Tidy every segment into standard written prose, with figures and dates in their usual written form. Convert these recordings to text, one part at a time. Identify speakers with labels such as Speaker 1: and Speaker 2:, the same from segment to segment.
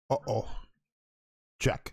Speaker 1: Uh-oh. Check.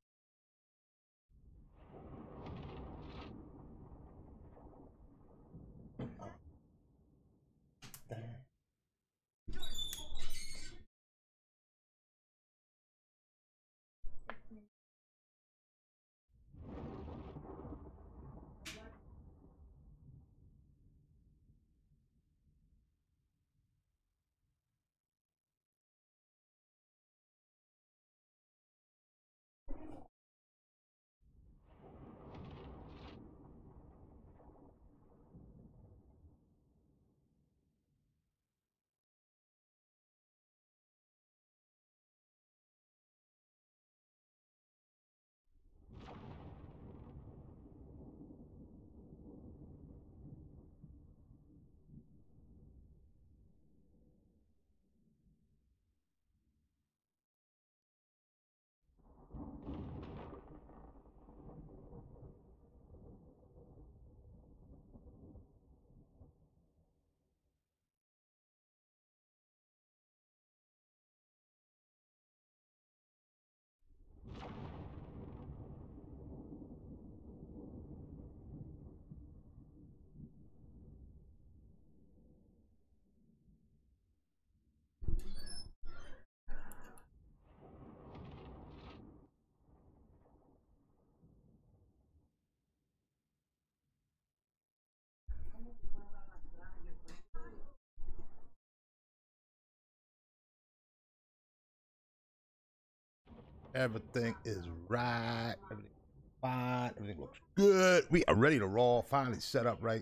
Speaker 1: Everything is right. Everything fine. Everything looks good. We are ready to roll. Finally set up right.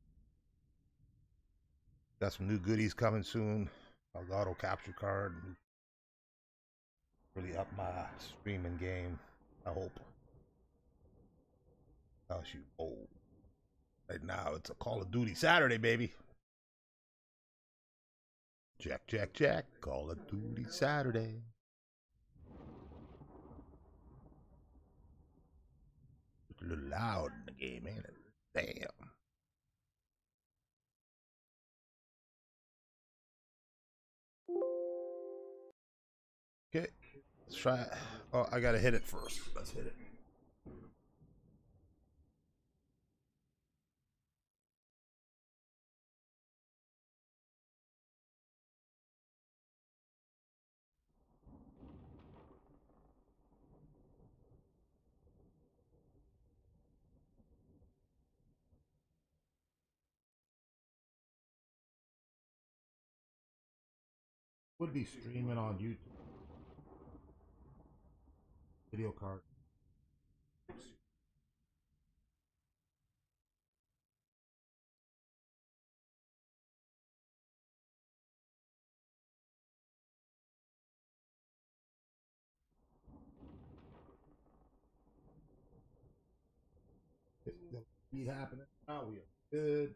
Speaker 1: Got some new goodies coming soon. Elgato capture card. Really up my streaming game. I hope. I'll shoot. Oh, right now it's a Call of Duty Saturday, baby. Check, check, check. Call of Duty Saturday. It's a little loud in the game, ain't it? Damn. Okay, let's try it. Oh, I gotta hit it first. Let's hit it. Would be streaming on YouTube. Video card. Be happening now. We are good.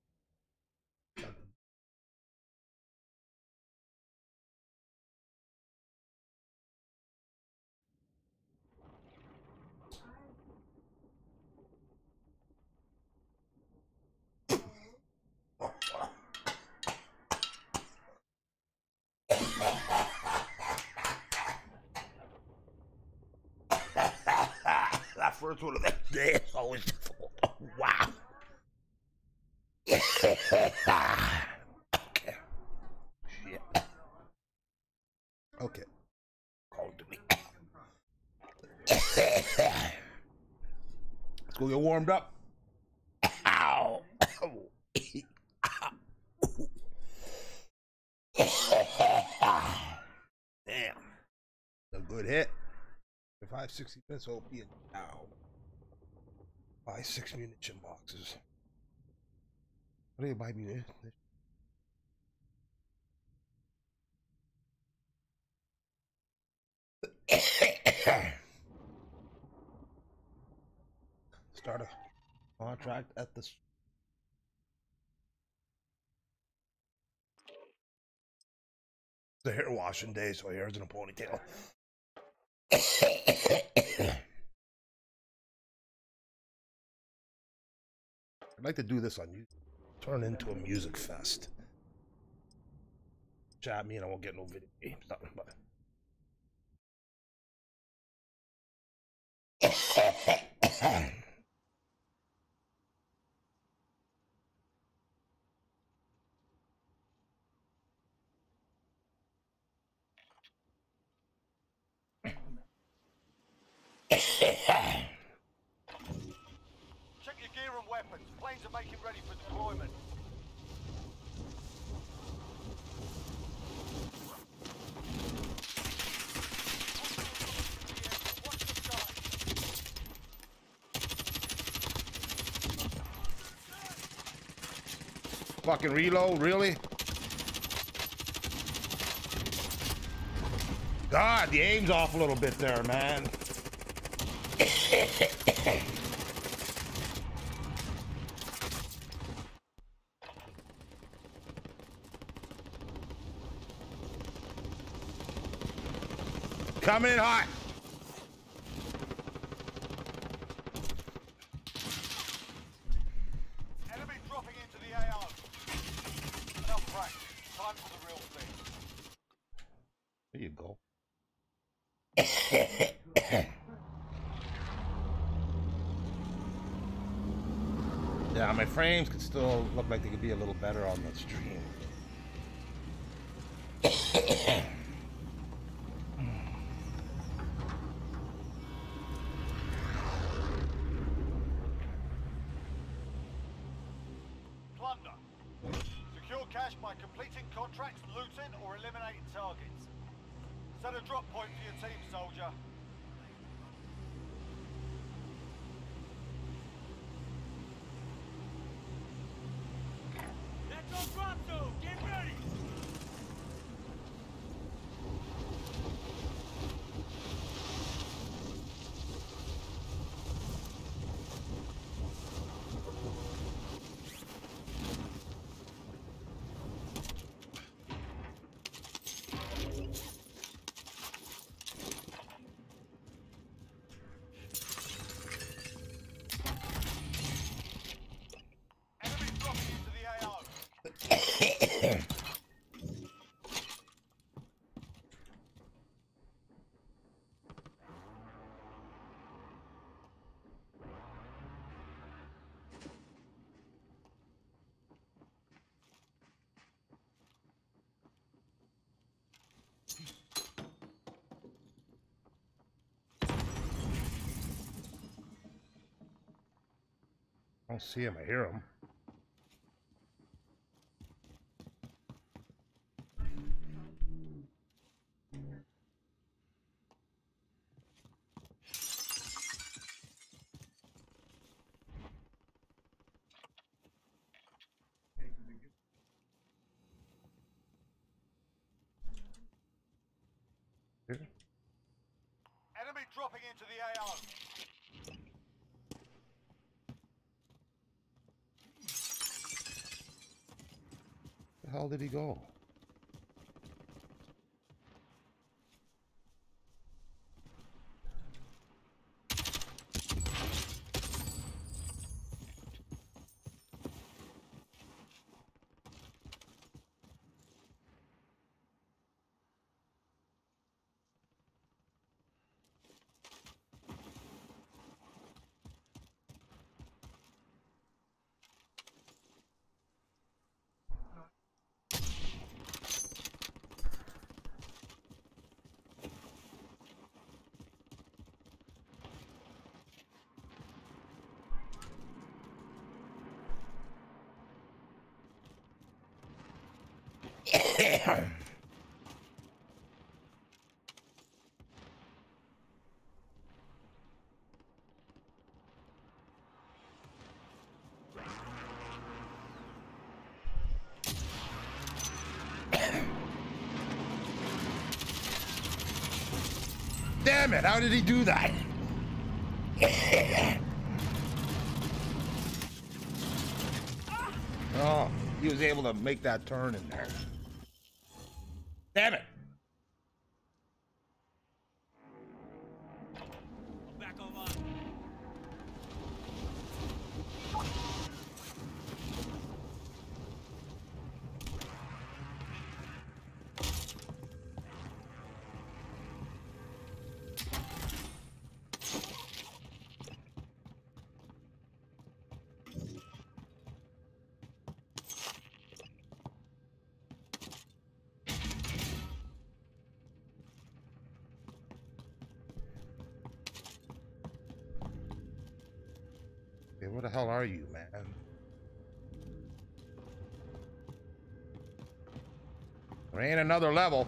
Speaker 1: That first one of that day is always difficult. Oh, wow. Okay. Shit. Okay. Call of Duty. Let's go get warmed up. Ow. Damn. A good hit. 560 minutes OP now. Buy 6 munition boxes. What do you buy me? Start a contract at the. The hair washing day, so hair's in a ponytail. I'd like to do this on YouTube. Turn into a music fest. Chat me and I won't get no video games, nothing but
Speaker 2: Make it ready for deployment.
Speaker 1: Fucking reload, really? God, the aim's off a little bit there, man. Come in hot.
Speaker 2: Enemy dropping into the AO. Enough practice. Time for the real thing.
Speaker 1: There you go. Yeah, my frames could still look like they could be a little better on the stream.
Speaker 2: Plunder. Secure cash by completing contracts, looting, or eliminating targets. Set a drop point for your team, soldier.
Speaker 3: Let's go drop zone! Get ready!
Speaker 2: Enemy dropping into the AO.
Speaker 1: I don't see him, I hear him.
Speaker 2: Enemy dropping into the AO.
Speaker 1: Where the hell did he go? Damn it, how did he do that? Oh, he was able to make that turn in there. Damn it.
Speaker 3: I'm back online.
Speaker 1: Hey, where the hell are you, man? There ain't another level.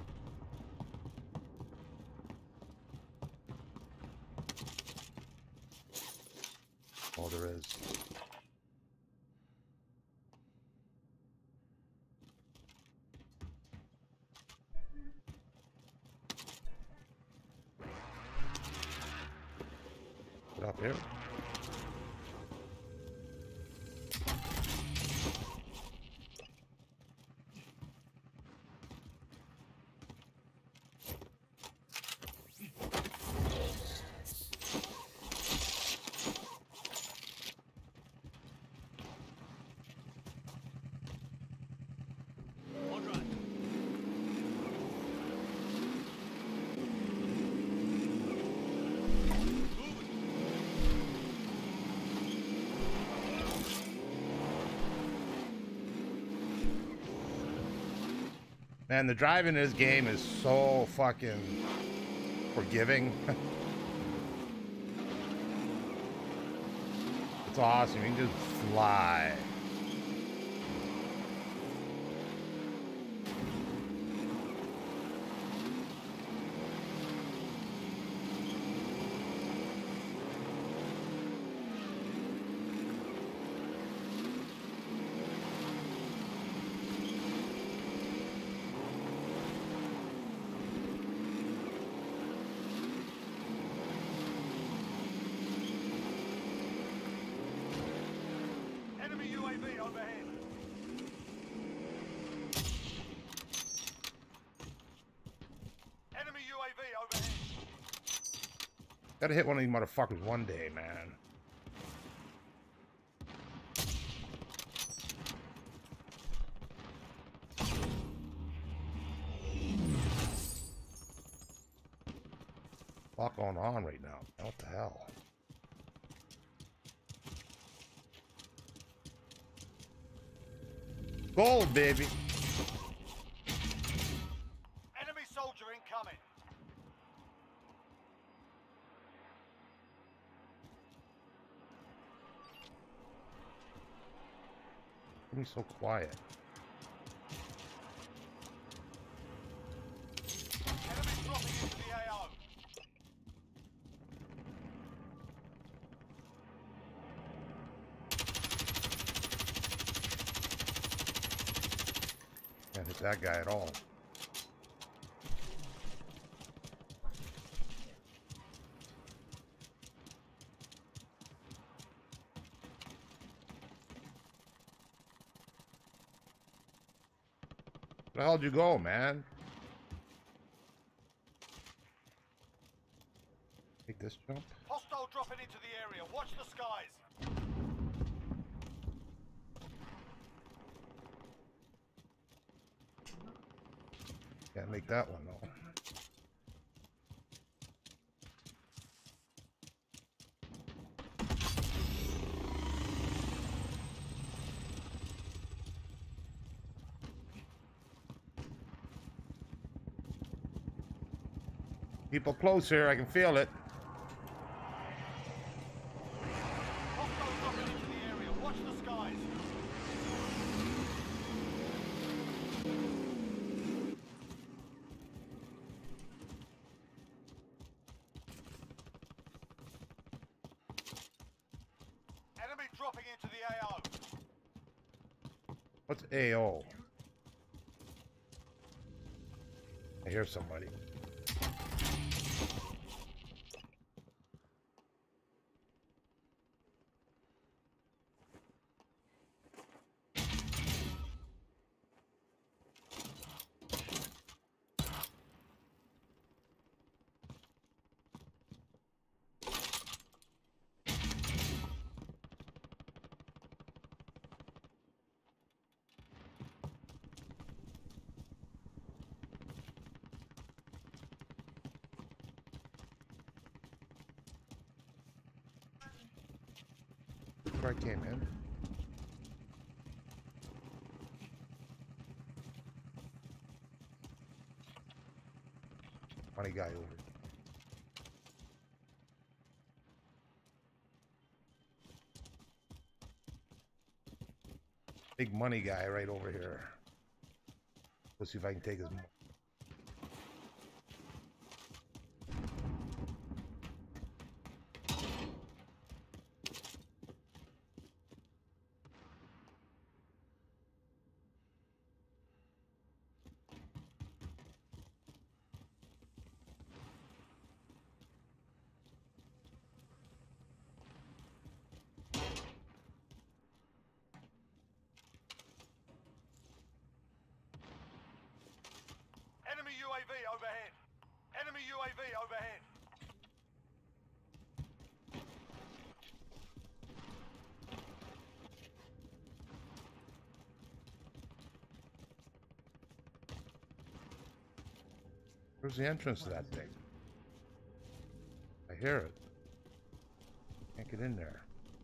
Speaker 1: Oh, there is. Get up here.
Speaker 3: All right.
Speaker 1: Man, the driving in this game is so fucking forgiving. It's awesome. You can just fly.
Speaker 2: Enemy UAV overhead. Enemy UAV overhead.
Speaker 1: Gotta hit one of these motherfuckers one day, man. A lot going on right now. What the hell? Gold, baby.
Speaker 2: Enemy soldier incoming.
Speaker 1: Why are you so quiet?
Speaker 2: Enemy dropping into the AO.
Speaker 1: Can't hit that guy at all. Where the hell'd you go, man? Take this jump.
Speaker 2: Hostile dropping into the area. Watch the skies.
Speaker 1: Can't make that one though. People close here, I can feel it.
Speaker 2: Hostile dropping into the area. Watch the skies. Enemy dropping into the AO.
Speaker 1: What's AO? I hear somebody. Where I came in. Funny guy over here. Big money guy right over here. Let's see if I can take his.
Speaker 2: Enemy UAV overhead. Enemy UAV overhead.
Speaker 1: Where's the entrance to that thing? I hear it. Can't get in there.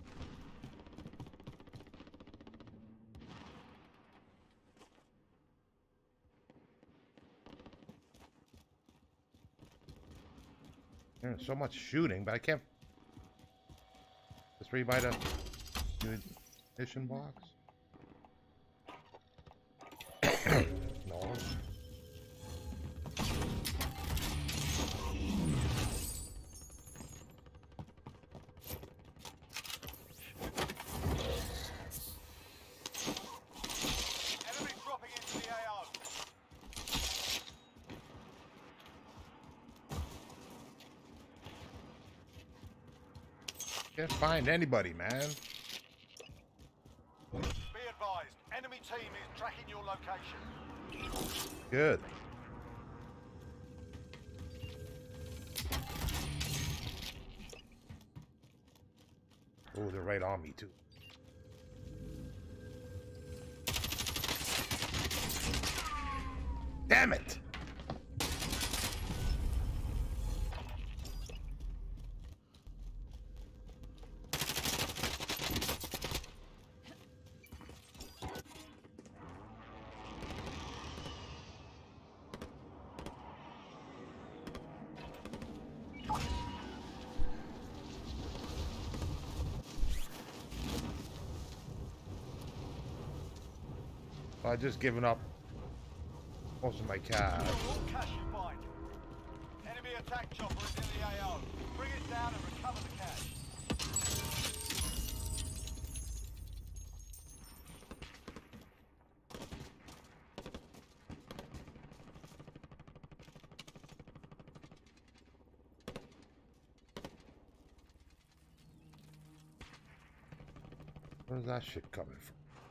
Speaker 1: There's so much shooting, but I can't. That's where you buy the munition box. No.
Speaker 2: Enemy dropping into the AO.
Speaker 1: Can't find anybody, man.
Speaker 2: Be advised, enemy team is tracking your location.
Speaker 1: Good. Oh, they're right on me, too. Damn it! I've just given up most of my cash.
Speaker 2: All cash you find. Enemy attack chopper is in the AO. Bring it down and recover the cash.
Speaker 1: Where's that shit coming from?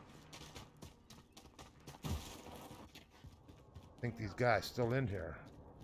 Speaker 1: I think these guys still in here.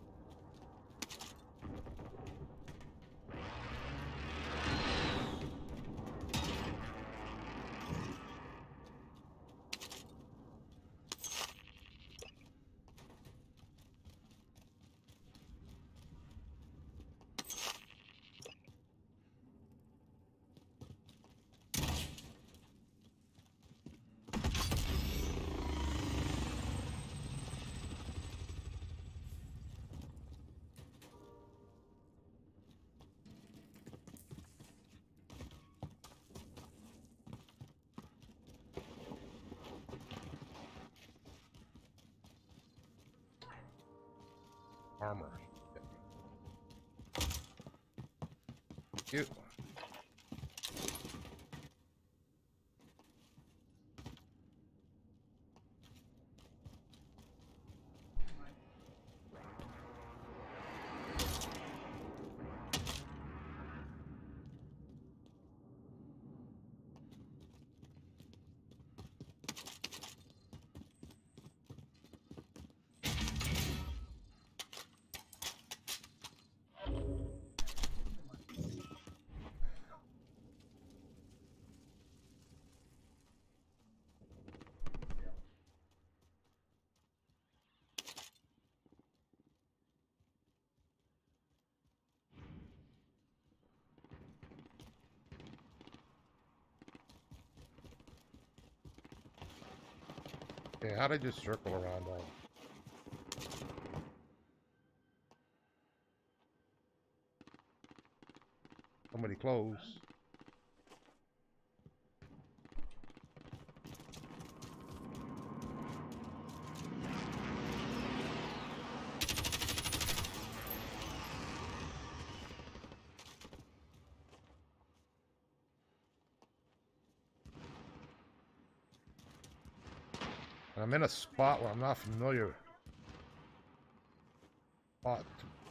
Speaker 1: Armor. Cute. Okay, how'd I just circle around all? Somebody close. I'm in a spot where I'm not familiar. Spot.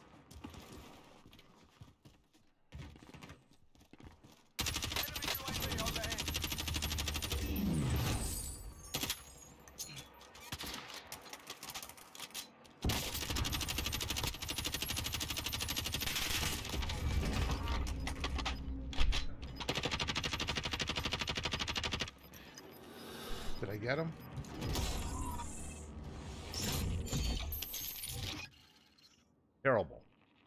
Speaker 1: Did I get him? Terrible.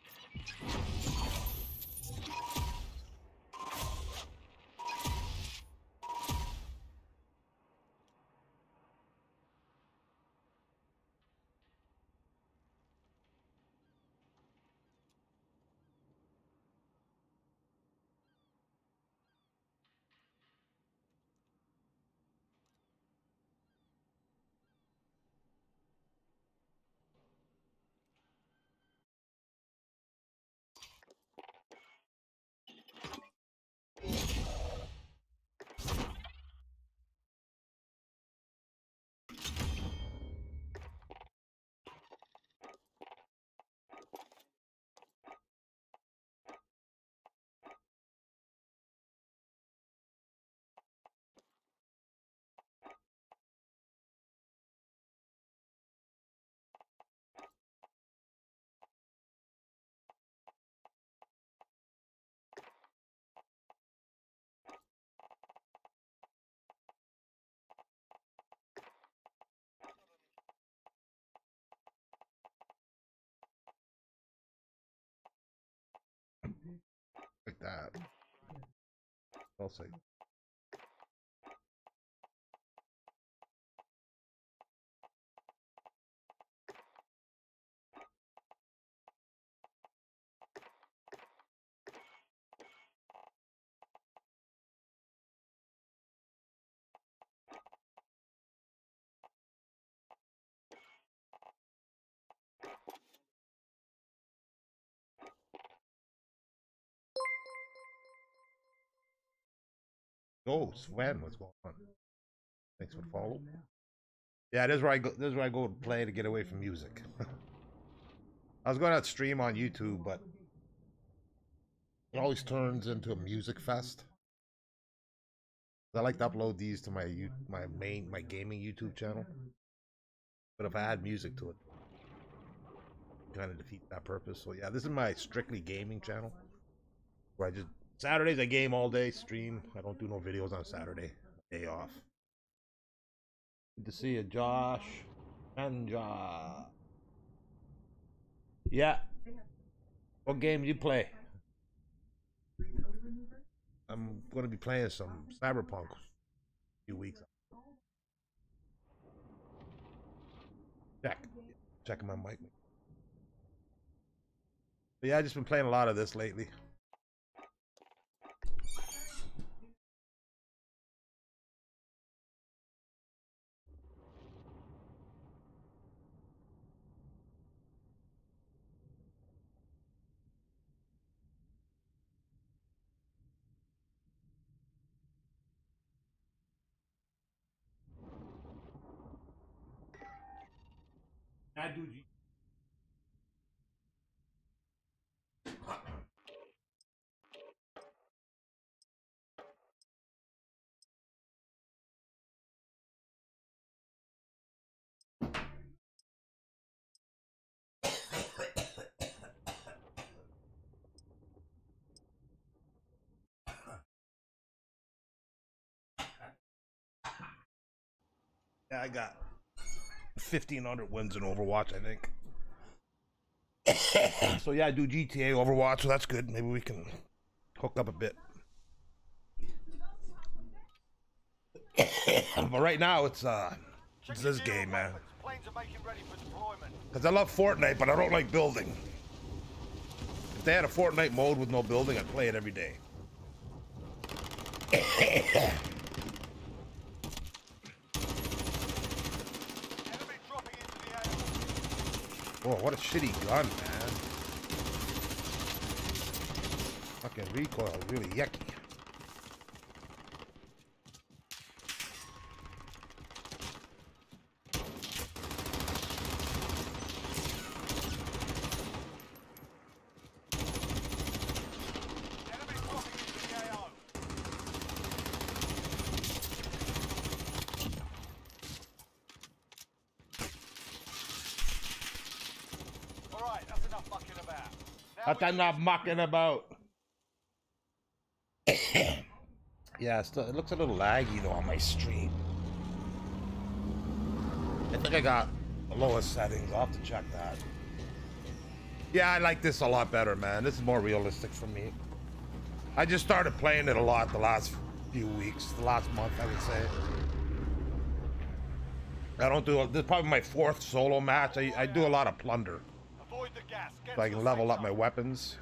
Speaker 1: Like that. I'll see. Oh, Sven, what's going on? Thanks for the follow. Yeah, this is where I go. This is where I go to play to get away from music. I was going to stream on YouTube, but it always turns into a music fest. I like to upload these to my gaming YouTube channel, but if I add music to it, it kind of defeats that purpose. So yeah, this is my strictly gaming channel, where I just Saturdays I game all day, stream. I don't do no videos on Saturday. Day off. Good to see you, Josh. Anja. Yeah. What game do you play? I'm going to be playing some Cyberpunk a few weeks. Checking my mic. But yeah, I just been playing a lot of this lately. I do. Yeah, I got 1,500 wins in Overwatch, I think. So yeah, I do GTA Overwatch, so that's good. Maybe we can hook up a bit. But right now it's this game, man. Because I love Fortnite, but I don't like building. If they had a Fortnite mode with no building, I'd play it every day. Oh, what a shitty gun, man. Fucking recoil is really yucky.
Speaker 2: Right, that's enough mucking about. Now
Speaker 1: That's
Speaker 2: we
Speaker 1: I'm not mucking about. Yeah, it looks a little laggy though on my stream. I think I got the lowest settings. I'll have to check that. Yeah, I like this a lot better, man. This is more realistic for me. I just started playing it a lot the last few weeks, the last month, I would say. I don't do, this is probably my 4th solo match. I do a lot of plunder.
Speaker 2: avoid the gas. Get
Speaker 1: So I
Speaker 2: to
Speaker 1: can
Speaker 2: the
Speaker 1: level
Speaker 2: safe
Speaker 1: up my
Speaker 2: zone.
Speaker 1: weapons.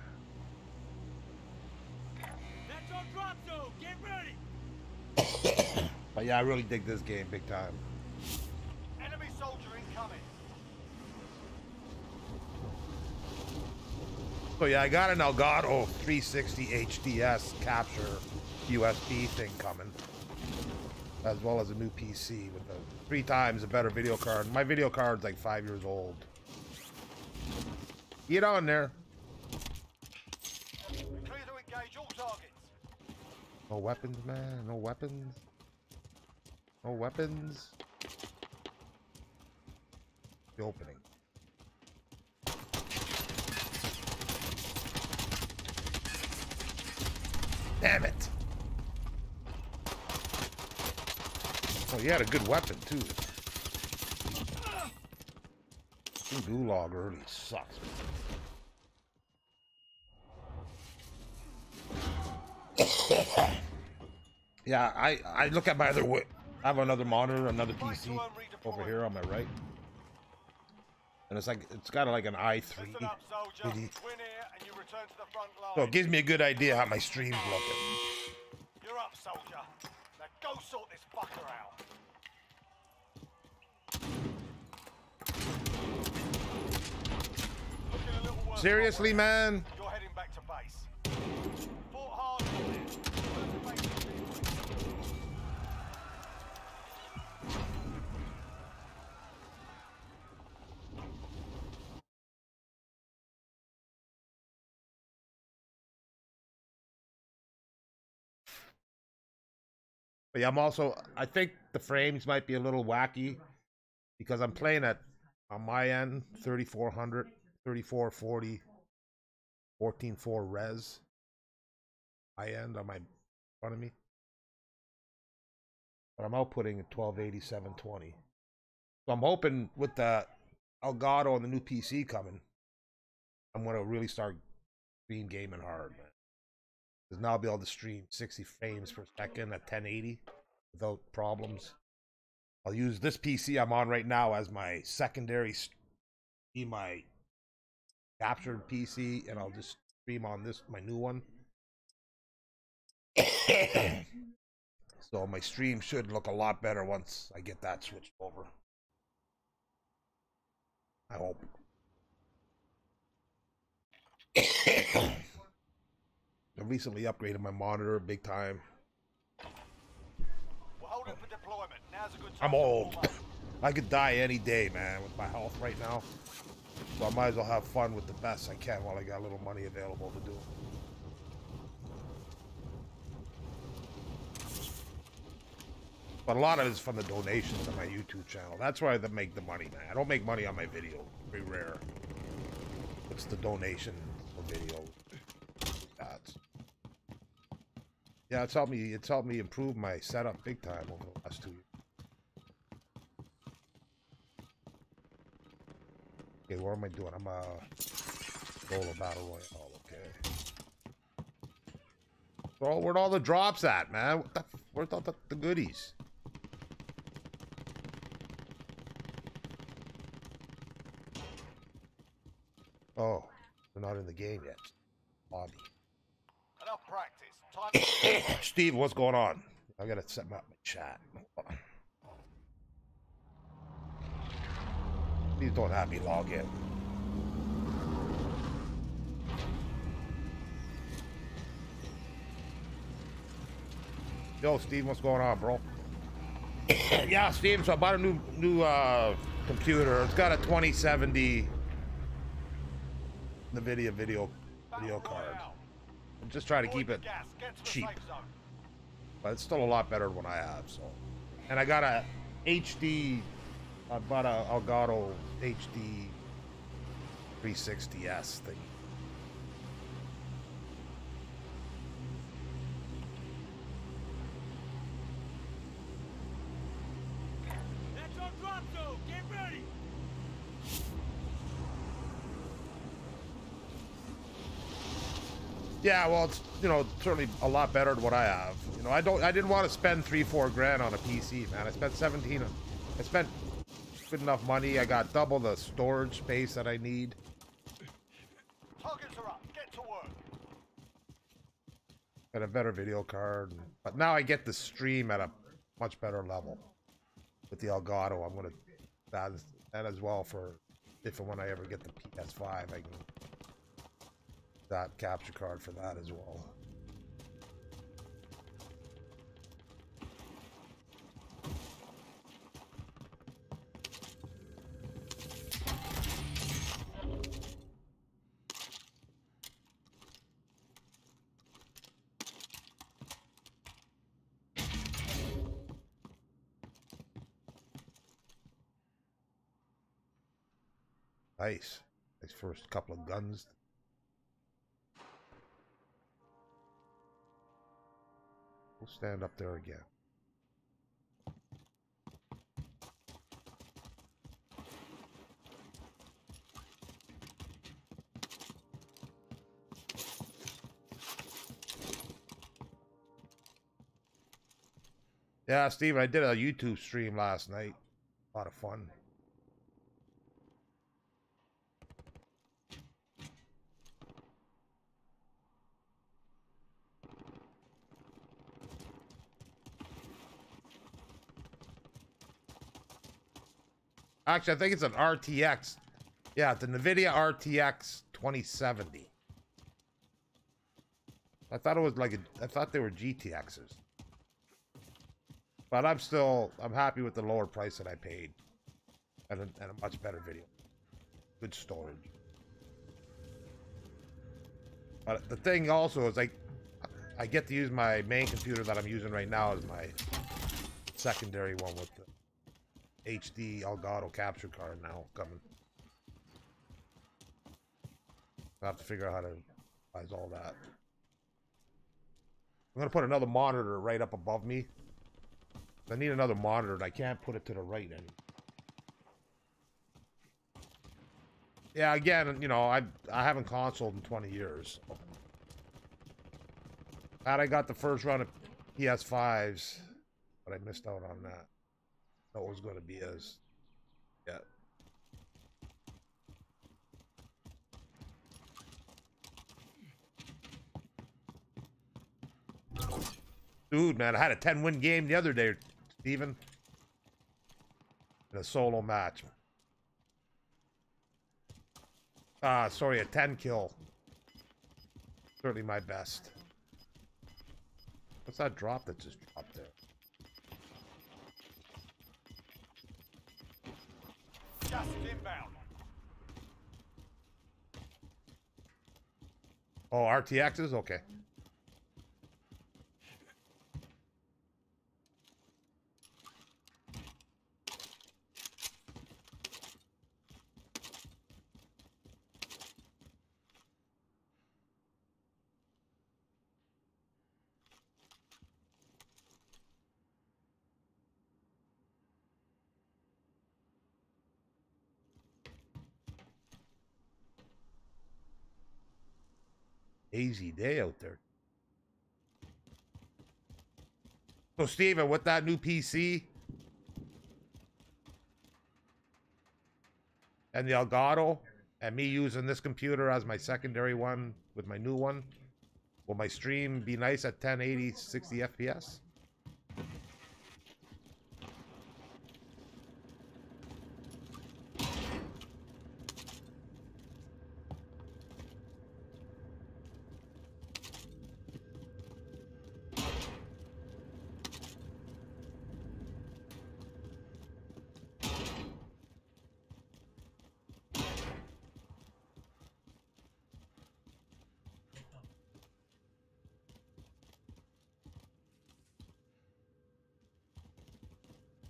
Speaker 3: That's our drop zone. Get ready.
Speaker 1: But yeah, I really dig this game big time.
Speaker 2: Enemy soldier incoming.
Speaker 1: So yeah, I got an Elgato 360 HDS capture USB thing coming, as well as a new PC with a 3 times a better video card. My video card's like 5 years old. Get on there.
Speaker 2: Clear to engage all targets.
Speaker 1: No weapons, man. No weapons. No weapons. The opening. Damn it. Oh, you had a good weapon, too. Gulag early sucks. Yeah, I look at my other I have another monitor, another PC over here on my right. And it's like, it's got like an i3.
Speaker 2: Listen up, soldier.
Speaker 1: Really?
Speaker 2: Win here and you return to the front line.
Speaker 1: So it gives me a good idea how my stream's looking.
Speaker 2: You're up, soldier. Now go sort this fucker out. Looking a little worse.
Speaker 1: Seriously, man?
Speaker 2: You're heading back to base. Fought hard on it. Return to base immediately.
Speaker 1: But yeah, I think the frames might be a little wacky because I'm playing at, on my end, 3400, 3440, 14.4 res. High end on my front of me. But I'm outputting at 1280, 720. So I'm hoping with the Elgato and the new PC coming, I'm going to really start stream gaming hard, man. Because now I'll be able to stream 60 frames per second at 1080 without problems. I'll use this PC I'm on right now as my secondary, be my captured PC, and I'll just stream on this, my new one. So my stream should look a lot better once I get that switched over. I hope. I recently upgraded my monitor big time.
Speaker 2: We're holding for deployment. Now's a good time.
Speaker 1: I'm
Speaker 2: to
Speaker 1: old.
Speaker 2: warm up.
Speaker 1: I could die any day, man, with my health right now. So I might as well have fun with the best I can while I got a little money available to do it. But a lot of it is from the donations on my YouTube channel. That's where I make the money, man. I don't make money on my video. Very rare. It's the donation for video. That's... Yeah, it's helped me improve my setup big time over the last 2 years. Okay, what am I doing? I'm solo battle royale. Okay. So where'd all the drops at, man? Where's all the goodies? Oh, they're not in the game yet. Lobby.
Speaker 2: Enough practice. Time.
Speaker 1: Steve, what's going on? I gotta set up my chat. Please don't have me log in. Yo, Steve, what's going on, bro? Yeah, Steve, so I bought a new computer. It's got a 2070 NVIDIA video card. I'm just trying to keep it cheap, but it's still a lot better than what I have. So, and I got a HD. I bought a Elgato HD 360S thing.
Speaker 3: That's our drop zone. Get ready.
Speaker 1: Yeah, well, it's, you know, certainly a lot better than what I have. You know, I didn't want to spend 3-4 grand on a PC, man. I spent 17. I spent good enough money. I got double the storage space that I need.
Speaker 2: Targets are up. Get to work.
Speaker 1: Got a better video card, but now I get the stream at a much better level with the Elgato. I'm gonna that as well for if and when I ever get the PS5, I can that capture card for that as well. Nice. Nice first couple of guns. We'll stand up there again. Yeah, Steven, I did a YouTube stream last night. A lot of fun. Actually, I think it's an RTX. Yeah, it's a NVIDIA RTX 2070. I thought it was like I thought they were GTXs. But I'm happy with the lower price that I paid. And a much better video. Good storage. But the thing also is, like, I get to use my main computer that I'm using right now as my secondary one with the HD Elgato capture card now coming. I have to figure out how to utilize all that. I'm gonna put another monitor right up above me. I need another monitor and I can't put it to the right anymore. Yeah, again, you know, I haven't consoled in 20 years. Had I got the first run of PS5s, but I missed out on that. That was going to be as, yeah. Dude, man, I had a 10-win game the other day, Steven. In a solo match. Sorry, a 10-kill. Certainly my best. What's that drop that just dropped there?
Speaker 2: Gas is inbound.
Speaker 1: Oh, RTXs? Okay. Easy day out there. So, Steven, with that new PC and the Elgato, and me using this computer as my secondary one with my new one, will my stream be nice at 1080, 60 FPS?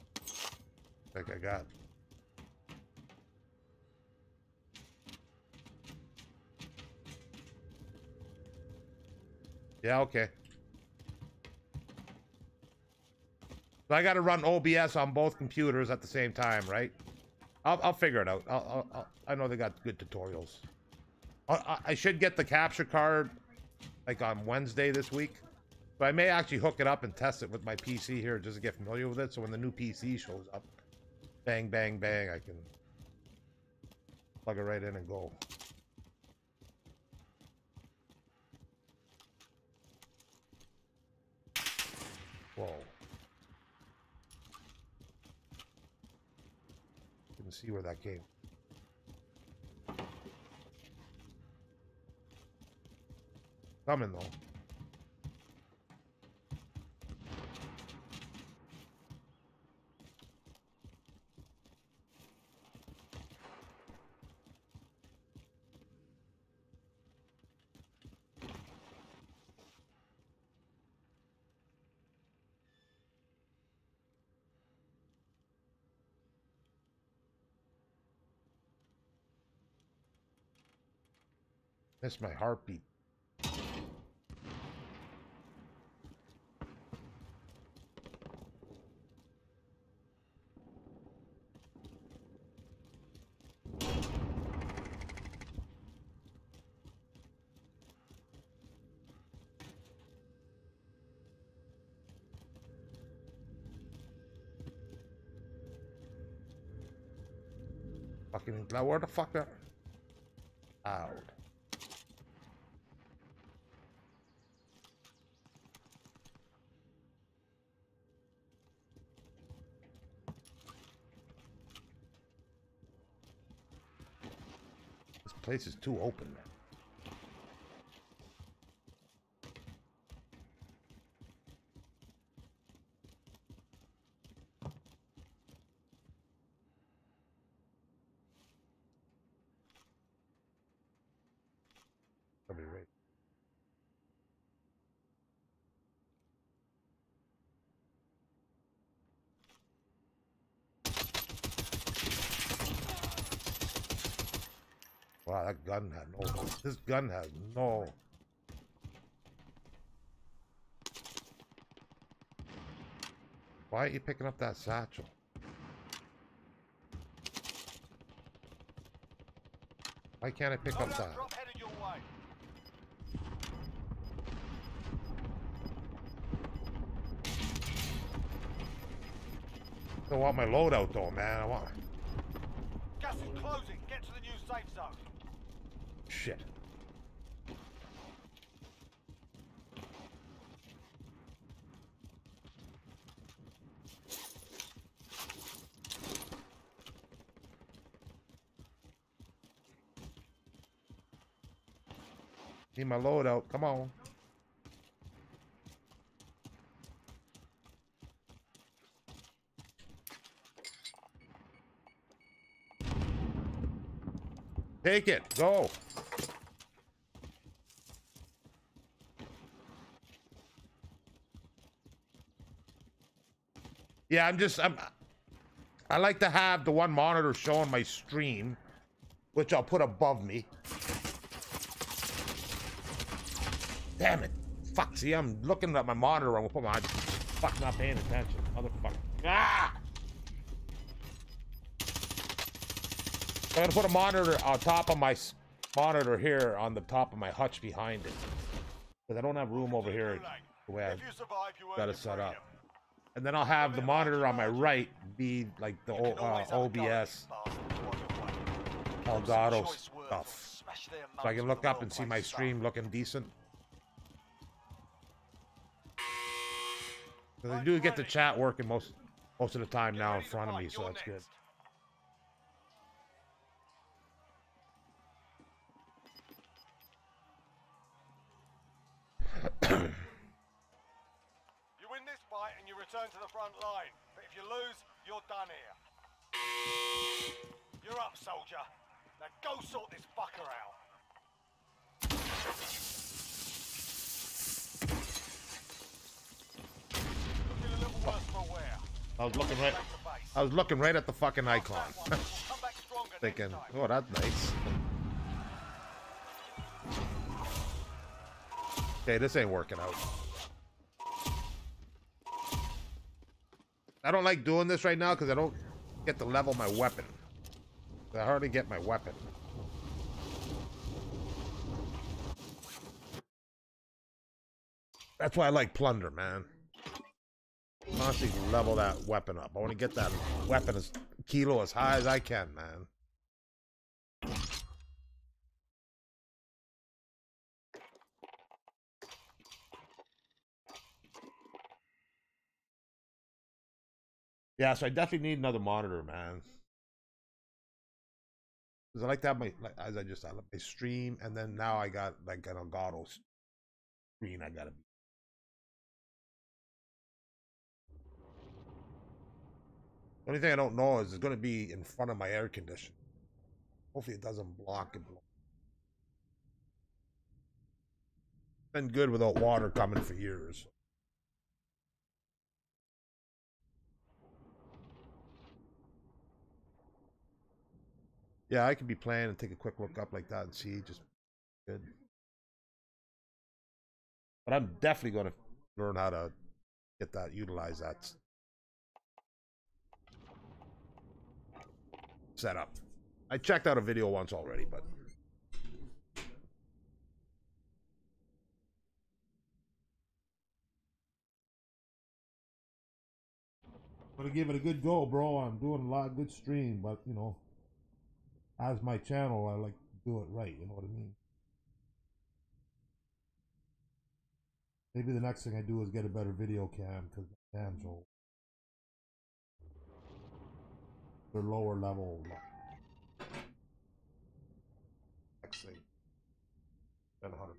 Speaker 1: Like I got. Yeah, okay. So I got to run OBS on both computers at the same time, right? I'll figure it out. I know they got good tutorials. I should get the capture card like on Wednesday this week. So I may actually hook it up and test it with my PC here just to get familiar with it. So when the new PC shows up, bang, bang, bang, I can plug it right in and go. Whoa. Didn't see where that came. Coming though. That's my heartbeat. Fucking, now where the fuck are... Out. This place is too open. Somebody right. Wow, that gun had no... This gun has no... Why aren't you picking up that satchel? Why can't I pick up that?
Speaker 2: Drop headed your way.
Speaker 1: I don't want my loadout though, man. I want...
Speaker 2: Gas is closing. Get to the new safe zone.
Speaker 1: Shit. Need my loadout. Come on. Take it. Go. Yeah, I like to have the one monitor showing my stream, which I'll put above me. Damn it. Fuck, see, I'm looking at my monitor. I'm gonna put my... Fuck, not paying attention. Motherfucker. Ah! I'm gonna put a monitor on top of my monitor here on the top of my hutch behind it. Because I don't have room over here the way I got it set up. And then I'll have the monitor on my right be like the OBS Elgato stuff. So I can look up and see my stream looking decent. Because I do get the chat working most of the time now in front of me, so that's good.
Speaker 2: You win this fight and you return to the front line. But if you lose, you're done here. You're up, soldier. Now go sort this fucker out. Looking a little worse for wear.
Speaker 1: I was looking right at the fucking icon. Thinking, oh, that's nice. Okay, this ain't working out. I don't like doing this right now because I don't get to level my weapon. I hardly get my weapon. That's why I like plunder, man. Constantly level that weapon up. I want to get that weapon as kilo as high as I can, man. Yeah, so I definitely need another monitor, man. Because I like to have my, like, as I just said, my stream, and then now I got like an Elgato screen I gotta be. The only thing I don't know is it's gonna be in front of my air conditioner. Hopefully it doesn't block it. Been good without water coming for years. Yeah, I could be playing and take a quick look up like that and see. Just good. But I'm definitely going to learn how to get that, utilize that setup. I checked out a video once already, but I'm gonna give it a good go, bro. I'm doing a lot of good stream, but you know, as my channel, I like to do it right. You know what I mean? Maybe the next thing I do is get a better video cam because the cams are they're lower level. Next thing, 700.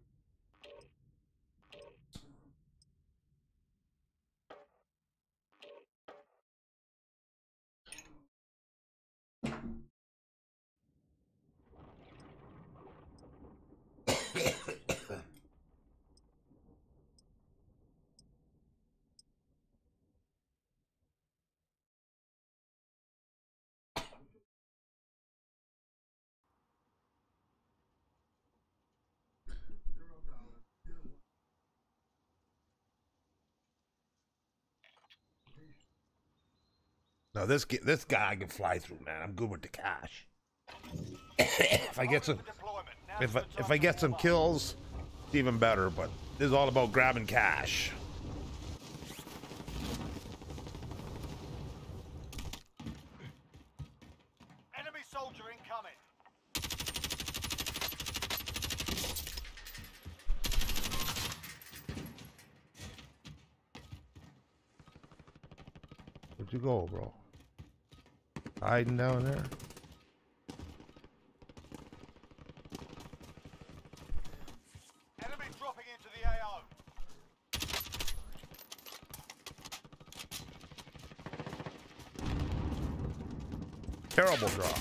Speaker 1: Now this guy I can fly through, man. I'm good with the cash. If I get some, if I get some kills, it's even better. But this is all about grabbing cash.
Speaker 2: Enemy soldier incoming.
Speaker 1: Where'd you go, bro? Hiding down there?
Speaker 2: Enemy dropping into the AO.
Speaker 1: Terrible drop.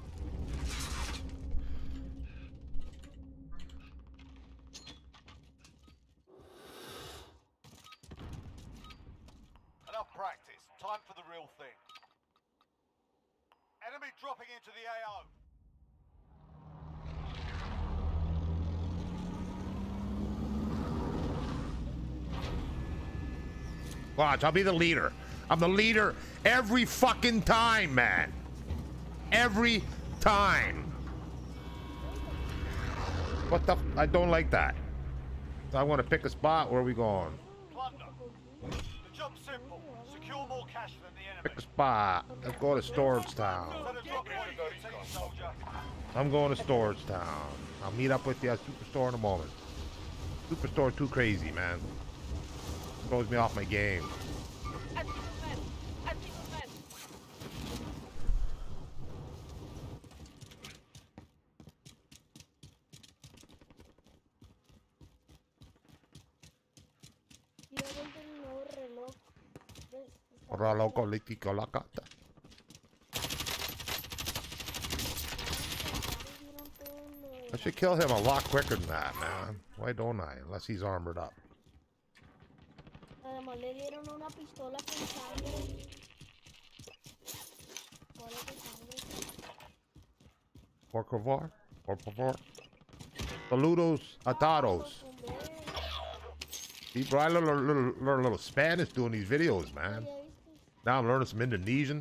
Speaker 2: Enough practice. Time for the real thing. Enemy dropping into the AO.
Speaker 1: Watch, I'll be the leader. I'm the leader every fucking time, man. Every time. What the I don't like that. I want to pick a spot. Where are we going?
Speaker 2: Plunder. The job's simple. Secure more cash than the enemy.
Speaker 1: Pick a spot. Let's go to Storage Town.
Speaker 2: Set a drop point for your team, soldier.
Speaker 1: I'm going to Storage Town. I'll meet up with you at Superstore in a moment. Superstore too crazy, man. Throws me off my game. I should kill him a lot quicker than that, man. Why don't I? Unless he's armored up.
Speaker 4: Además le dieron una pistola con sangre.
Speaker 1: Por favor. Por favor. Saludos atados. See, bro, I learn a little Spanish doing these videos, man.
Speaker 4: Ya viste.
Speaker 1: Now I'm learning some Indonesian.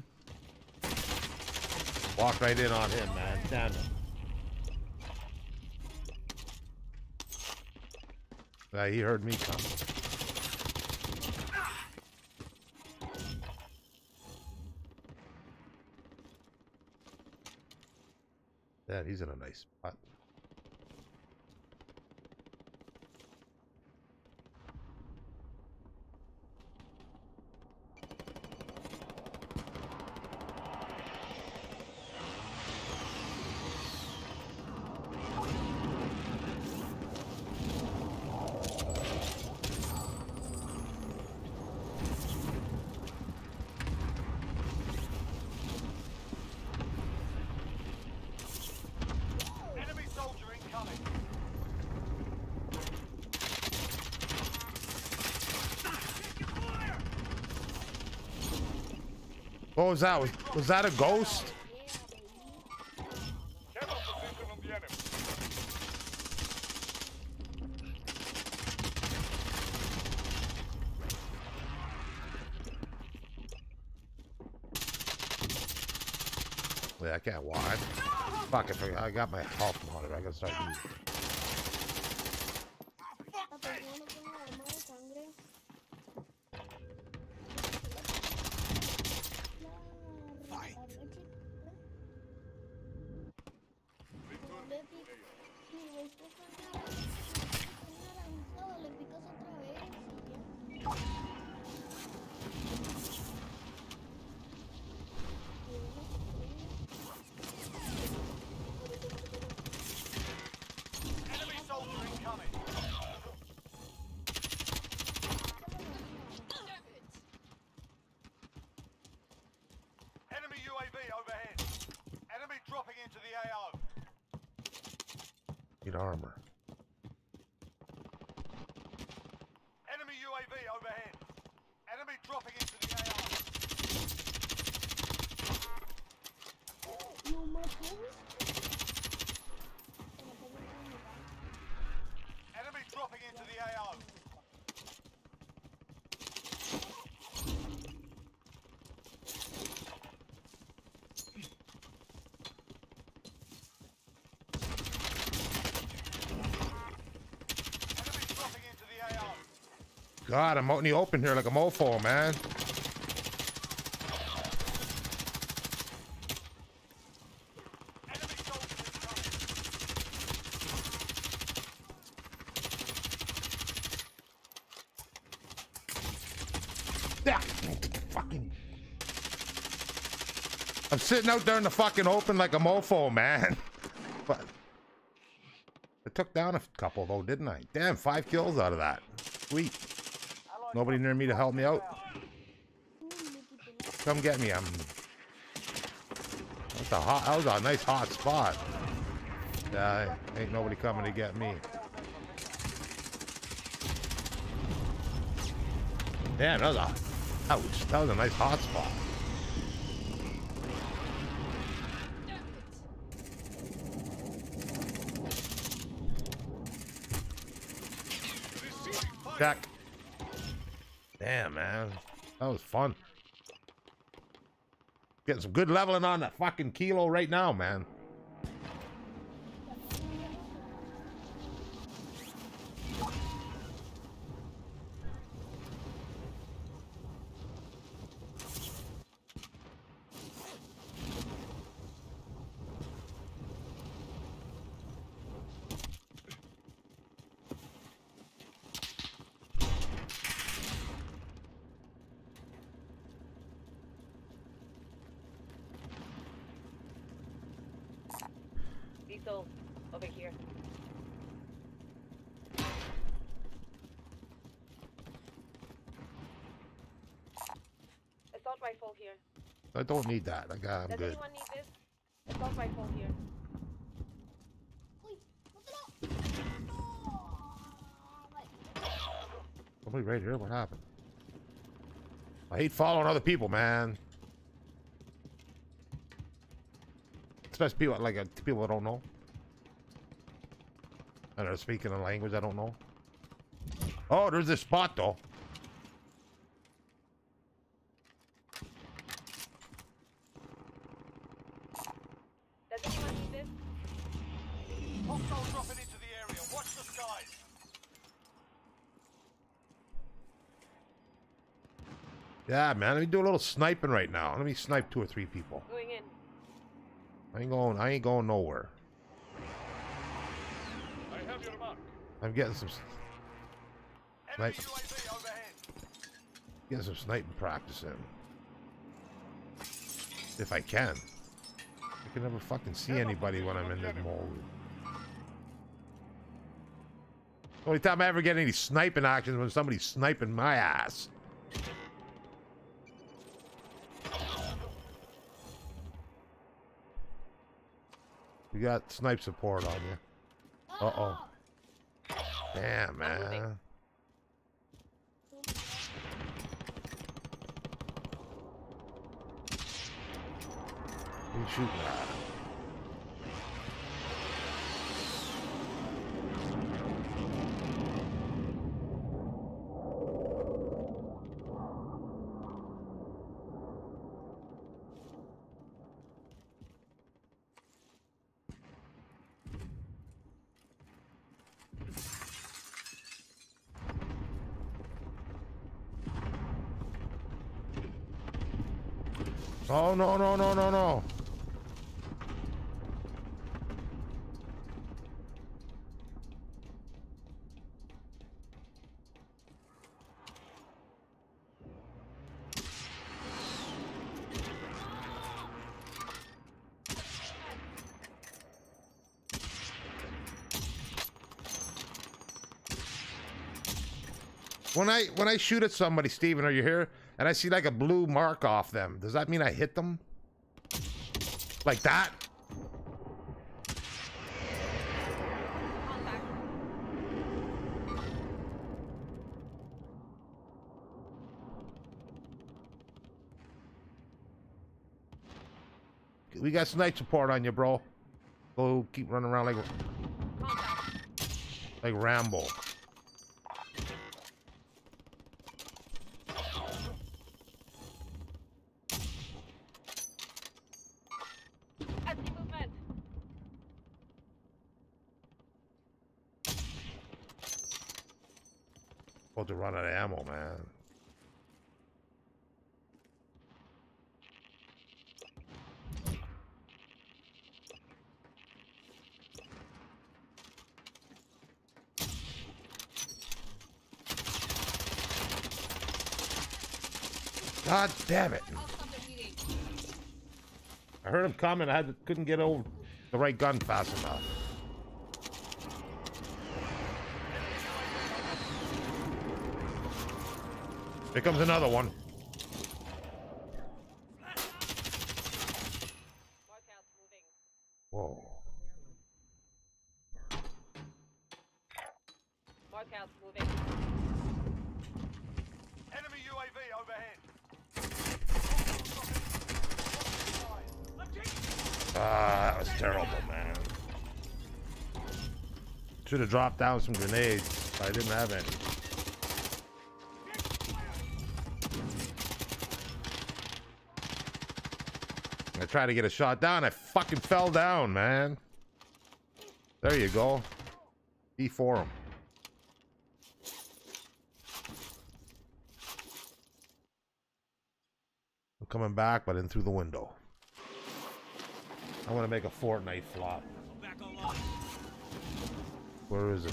Speaker 1: Walk right in on him, man. Damn it. He heard me coming. Yeah, he's in a nice spot.
Speaker 2: Enemy soldier incoming.
Speaker 1: What was that? Was that a ghost?
Speaker 2: Get off the position of the enemy.
Speaker 1: Yeah, I can't watch. Fuck it, I got my health monitor. I gotta start using it.
Speaker 4: Ah, pues yo no tengo arma de sangre. La recarga chiquita. Le pico. Si ves que está naranjado, le picas otra vez y ya.
Speaker 2: Enemy soldier incoming. Enemy UAV overhead. Enemy dropping into the AO.
Speaker 1: Need armor.
Speaker 2: Enemy UAV overhead. Enemy dropping into the AO.
Speaker 4: ¿Lo mató?
Speaker 2: Enemy dropping into the AO. Enemy dropping into the AO.
Speaker 1: God, I'm out in the open here like a mofo, man.
Speaker 2: Enemy soldier incoming.
Speaker 1: Yeah. Fucking. I'm sitting out there in the fucking open like a mofo, man. But I took down a couple though, didn't I? Damn, 5 kills out of that. Sweet. Nobody near me to help me out. Come get me. That was a nice hot spot. Yeah, ain't nobody coming to get me. Damn, that was a nice hot spot. Check. Damn, man. That was fun. Getting some good leveling on that fucking kilo right now, man.
Speaker 5: Diesel, over here. Assault rifle here.
Speaker 1: I don't need that. I'm
Speaker 5: Does
Speaker 1: good.
Speaker 5: anyone need this? Assault rifle here.
Speaker 4: Uy, no.
Speaker 1: Somebody right here. What happened? I hate following other people, man. Especially people like people I don't know. And they're speaking a language I don't know. Oh, there's this spot though.
Speaker 5: Does anyone need this?
Speaker 2: Hostiles dropping into the area. Watch the skies.
Speaker 1: Yeah, man. Let me do a little sniping right now. Let me snipe 2 or 3 people.
Speaker 5: Going in.
Speaker 1: I ain't going nowhere.
Speaker 2: I have your mark.
Speaker 1: I'm getting some
Speaker 2: Enemy
Speaker 1: Snipe.
Speaker 2: UAV overhead.
Speaker 1: sniping practice in. If I can. I can never fucking see anybody when I'm in this mode. Only time I ever get any sniping action is when somebody's sniping my ass. You got snipe support on you. Uh-oh. Damn, man. Who you shooting at? Oh, no, no, no, no, no. When I shoot at somebody, Steven, are you here? And I see like a blue mark off them. Does that mean I hit them? Like that?
Speaker 5: Contact.
Speaker 1: We got snipe support on you, bro. Go keep running around
Speaker 5: Contact.
Speaker 1: like Rambo.
Speaker 5: Enemy movement.
Speaker 1: About to run out of ammo, man. God damn it. I heard him coming. Couldn't get over the right gun fast enough. Here comes another one.
Speaker 5: Markouts moving.
Speaker 1: Whoa.
Speaker 5: Markouts moving.
Speaker 2: Enemy UAV overhead.
Speaker 1: Ah, that was terrible, man. Should have dropped down some grenades, but I didn't have any. I tried to get a shot down. I fucking fell down, man. There you go. D4 him. I'm coming back, but in through the window. I want to make a Fortnite flop.
Speaker 3: Back online.
Speaker 1: Where is it?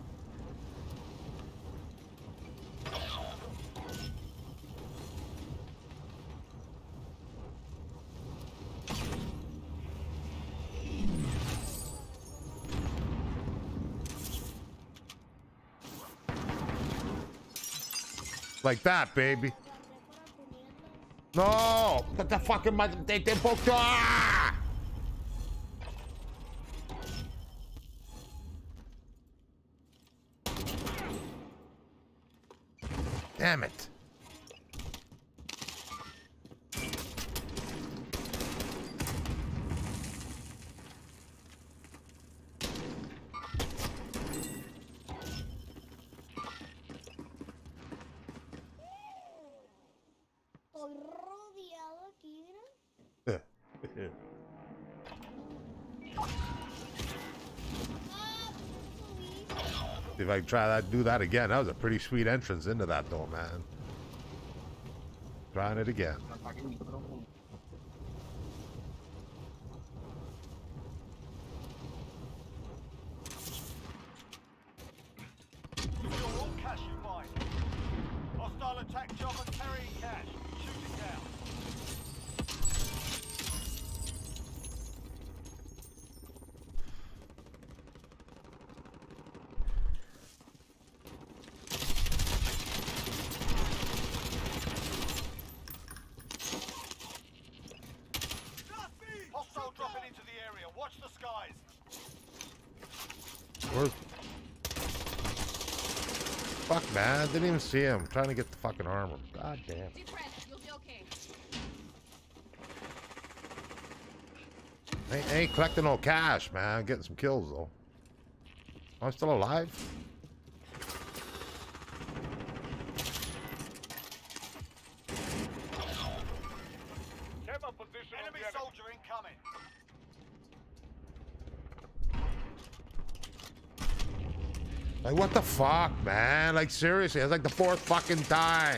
Speaker 1: Like that, baby. No! What the fucking they poked. Ah! Damn it. If I try that, do that again. That was a pretty sweet entrance into that, though, man. Trying it again.
Speaker 2: Secure all cash you find. Hostile attack chopper carrying cash. Shoot it down. Hostile dropping into the area. Watch the skies.
Speaker 1: Where's... Fuck, man. Didn't even see him. Trying to get the fucking armor. God damn.
Speaker 6: Deep breath. You'll be okay.
Speaker 1: I ain't collecting no cash, man. Getting some kills, though. I'm still alive?
Speaker 2: Enemy soldier incoming.
Speaker 1: Like, what the fuck, man? Like, seriously, it's like the fourth fucking time.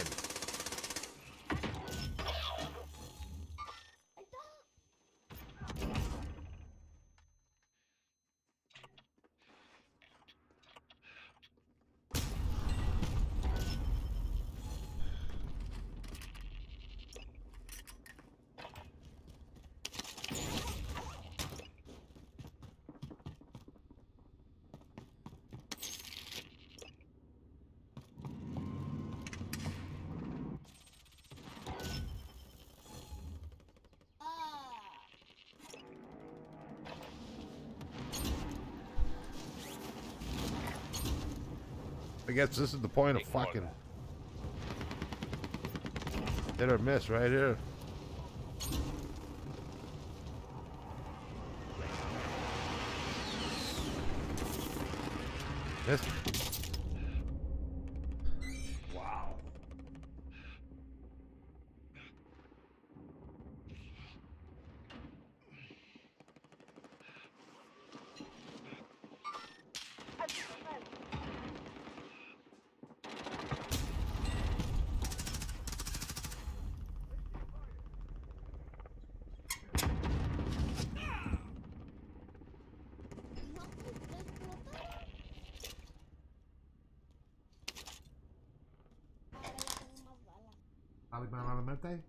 Speaker 1: I guess this is the point of fucking hit or miss right here. Miss. Wow. Alibaba.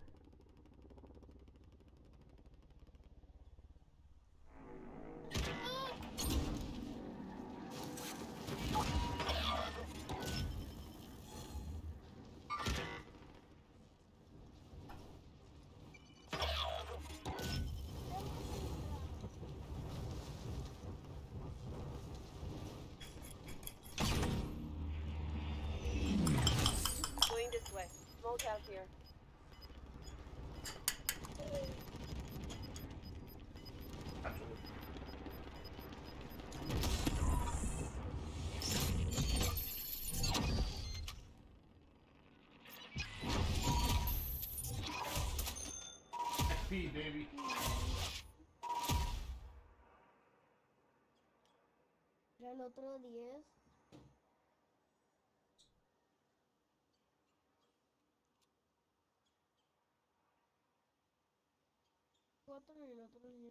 Speaker 5: Going this way. Smoke out here.
Speaker 1: XP, baby.
Speaker 4: Era el otro 10. Cuatro y el otro 10.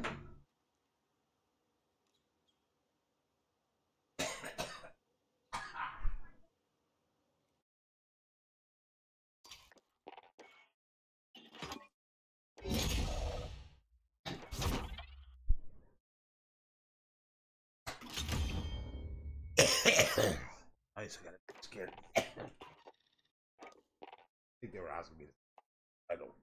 Speaker 1: I just got scared. I think they were asking me. I don't.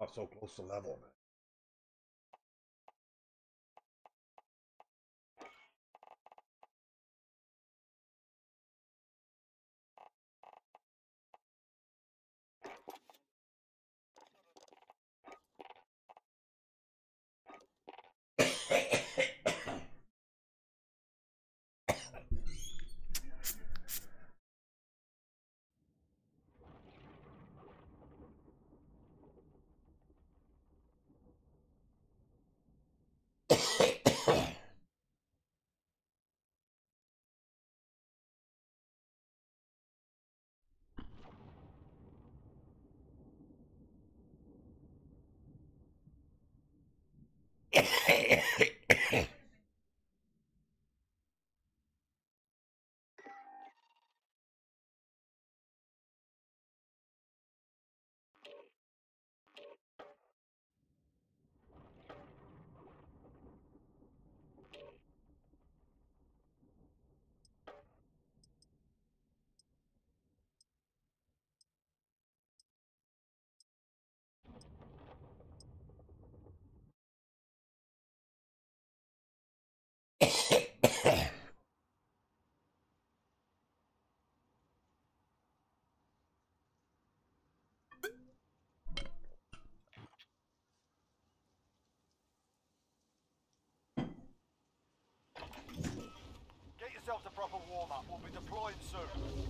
Speaker 1: Not so close to level, man.
Speaker 2: Get yourself to proper warm-up. We'll be deploying soon.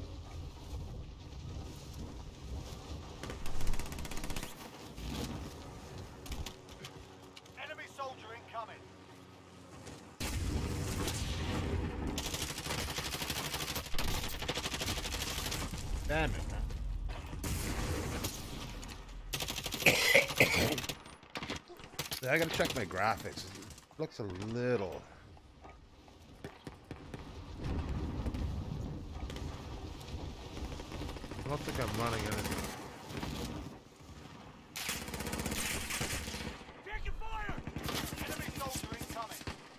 Speaker 2: Enemy soldier incoming.
Speaker 1: Damn it, man. See, I gotta check my graphics. It looks a little. I don't think I'm running anything.
Speaker 3: Taking fire!
Speaker 2: Enemy soldier incoming.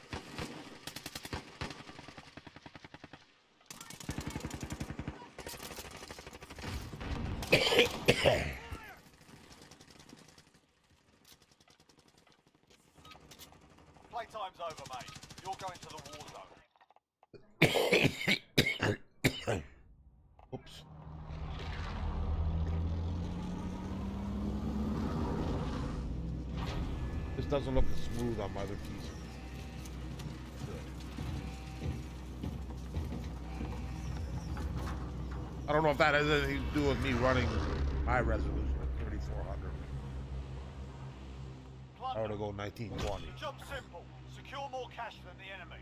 Speaker 2: Playtime's over, mate. You're going to the war zone.
Speaker 1: Oops. This doesn't look as smooth on my other piece. I don't know if that has anything to do with me running my resolution at 3400. I want to go 1920.
Speaker 2: The job's simple. Secure more cash than the enemy.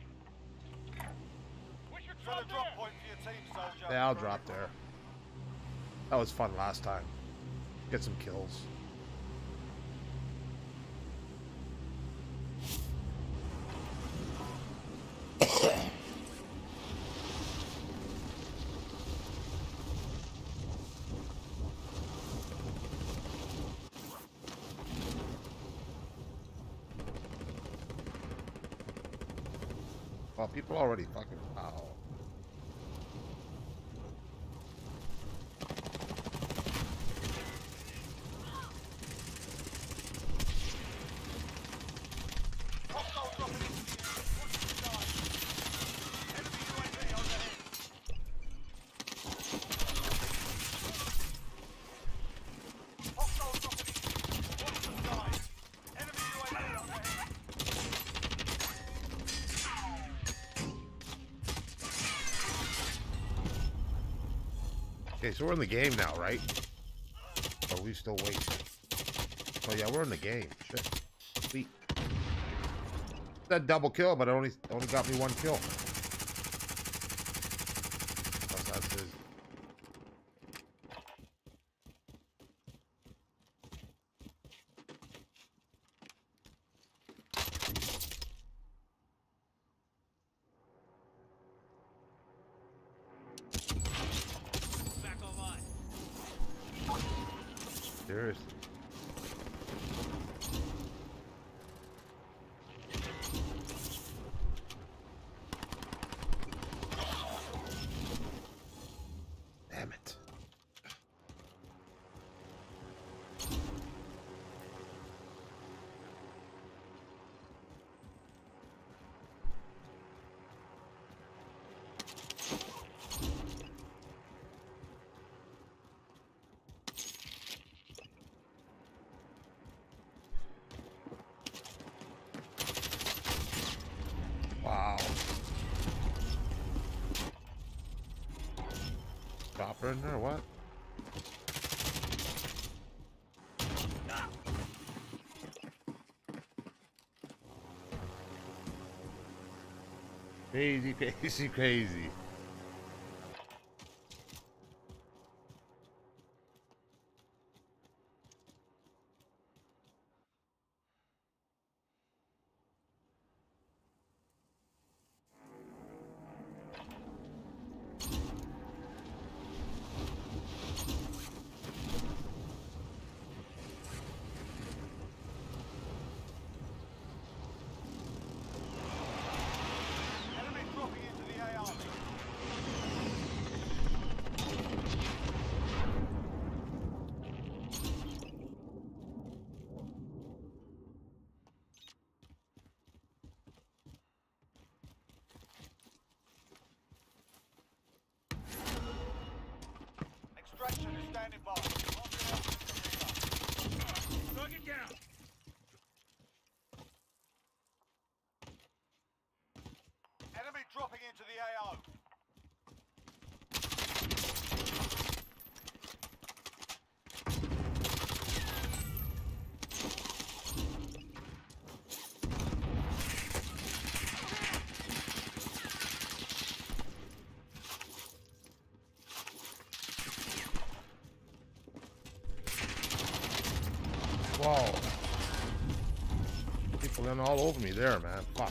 Speaker 3: We should
Speaker 2: Set a
Speaker 3: drop
Speaker 2: drop
Speaker 3: there!
Speaker 2: point for your team, soldier.
Speaker 1: Yeah, I'll drop there. That was fun last time. Get some kills. Well, people already fucking. Wow.
Speaker 2: Hostile dropping into the area. Watch the sky. Enemy UAV overhead. Hostile dropping into. Watch the sky. Enemy UAV overhead.
Speaker 1: Okay, so we're in the game now, right? Or are we still waiting? Oh yeah, we're in the game. Shit. Sweet. That double kill, but it only got me one kill. That's his.
Speaker 3: Back online.
Speaker 1: Seriously. Damn it. chopper in there or what? Crazy, crazy, crazy.
Speaker 2: Enemy dropping into the AR. Extraction is standing by.
Speaker 3: Knock it down.
Speaker 2: Enemy dropping into the AO.
Speaker 1: Whoa. People in all over me there, man. Fuck.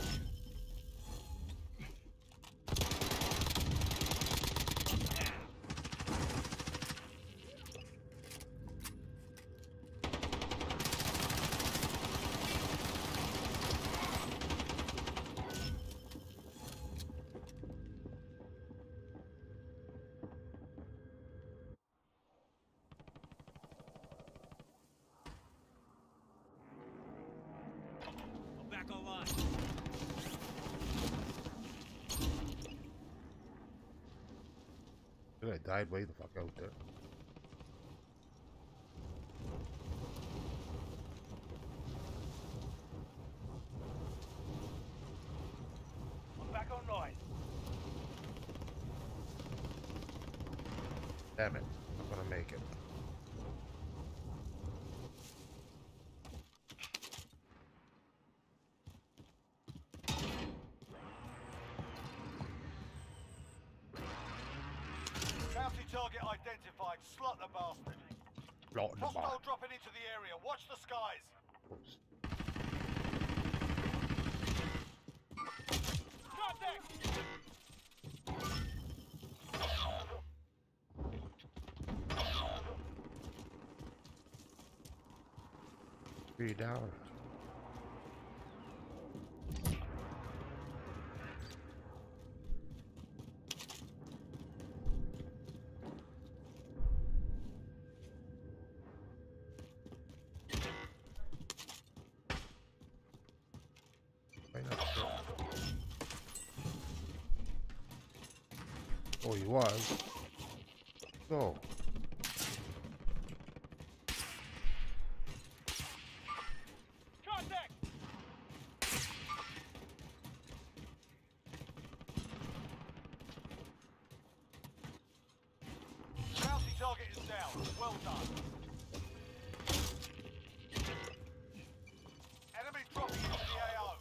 Speaker 3: I'm back online.
Speaker 1: I think I died way the fuck out there.
Speaker 2: I'm back online.
Speaker 1: Damn it. I'm gonna make it.
Speaker 2: Bounty target identified. Slut the bastard.
Speaker 1: Lot in the
Speaker 2: Hostile
Speaker 1: bar.
Speaker 2: dropping into the area. Watch the skies.
Speaker 1: Oops.
Speaker 2: Contact!
Speaker 1: 3 down. Right up there. Oh, he was. Go.
Speaker 2: Contact! Bounty target is down. Well done. Enemy dropping into the AO.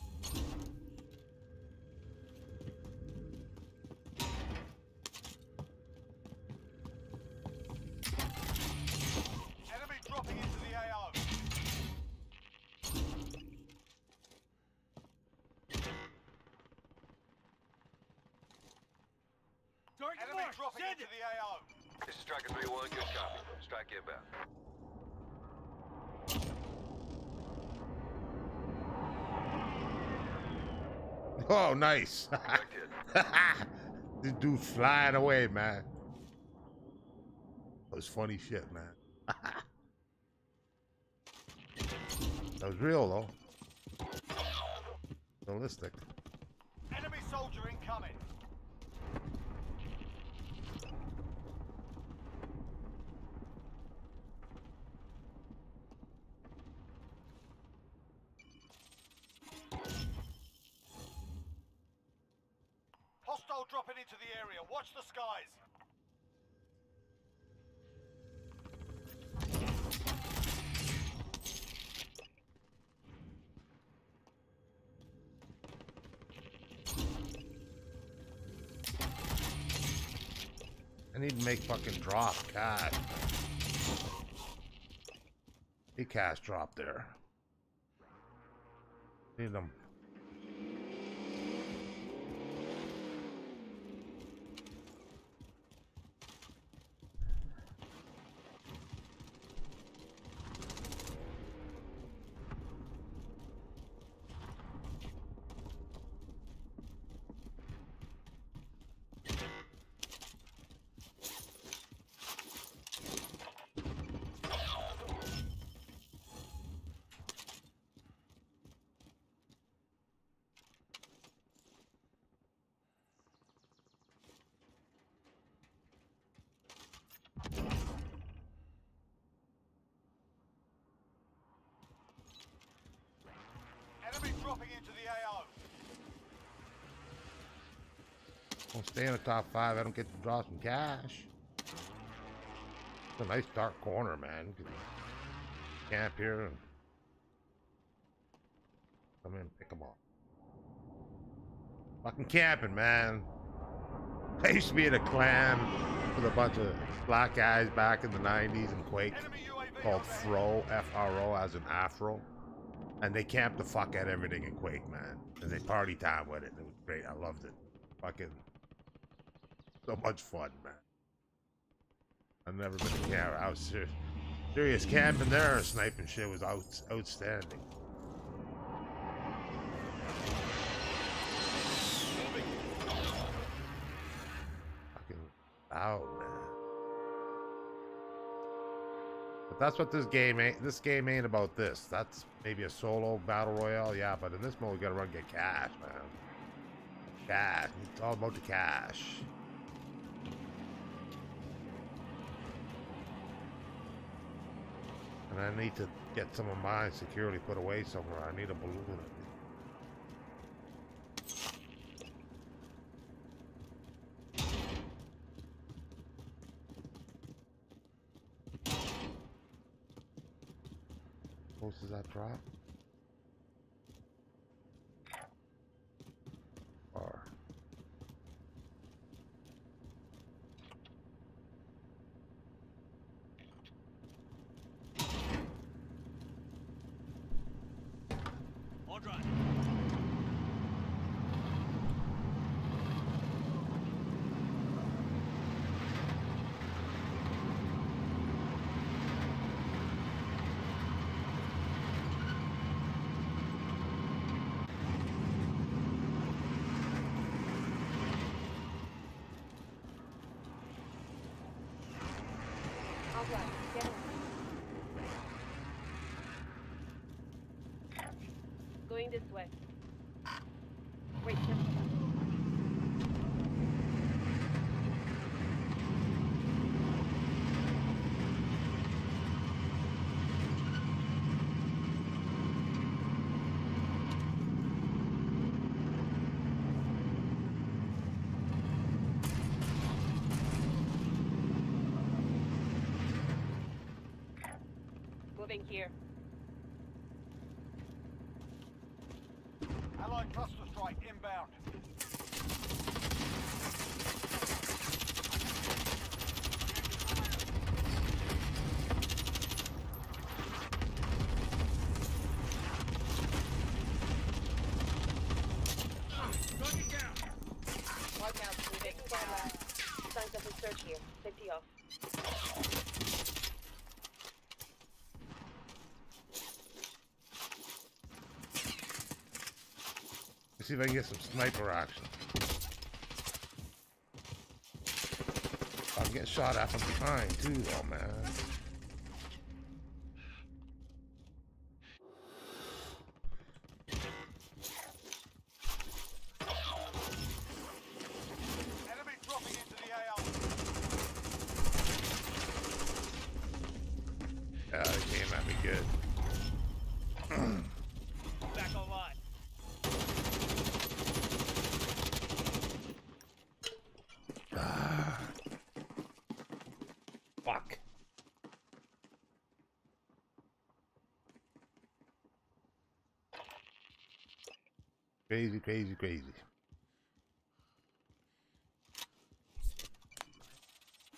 Speaker 2: Enemy dropping into the AO.
Speaker 3: Target
Speaker 2: Enemy
Speaker 3: marked.
Speaker 2: dropping
Speaker 3: Send
Speaker 2: into
Speaker 3: it.
Speaker 2: the AO.
Speaker 6: This is Striker 3-1, good copy. Strike inbound.
Speaker 1: Oh, nice.
Speaker 6: Connected.
Speaker 1: This dude flying away, man. That was funny shit, man. That was real, though. Realistic.
Speaker 2: Enemy soldier incoming. Hostile dropping into the area. Watch the skies.
Speaker 1: I need to make fucking drop cash. Big cash drop there. Need them.
Speaker 2: Enemy dropping into the AO.
Speaker 1: I'll stay in the top 5. I don't get to draw some cash. It's a nice dark corner, man. Camp here and come in and pick them up. Fucking camping, man. I used to be in a clan with a bunch of black guys back in the 90s in Quake
Speaker 2: Enemy UAV
Speaker 1: called
Speaker 2: overhead.
Speaker 1: Fro, F-R-O, as an Afro. And they camped the fuck out everything in Quake, man. And they party time with it. It was great. I loved it. Fucking so much fun, man. I've never been a camper. I was serious camping there and sniping shit was outstanding. Fucking loud, man. But that's what this game ain't. This game ain't about this. That's maybe a solo battle royale, yeah. But in this mode, we gotta run and get cash, man. Cash. It's all about the cash. And I need to get some of mine securely put away somewhere. I need a balloon. Close does that drop? Or
Speaker 3: All right.
Speaker 5: All right, get in. Going this way. Wait, just moving here.
Speaker 2: Allied cluster strike inbound.
Speaker 3: Target down.
Speaker 5: Mark out, moving. Signs of a search here. Safety off.
Speaker 1: let's see if I can get some sniper action. I'm getting shot at from behind too, though, man.
Speaker 2: Enemy dropping into the AO.
Speaker 1: Yeah, they came at me good.
Speaker 3: Back online.
Speaker 1: Fuck. Crazy, crazy, crazy.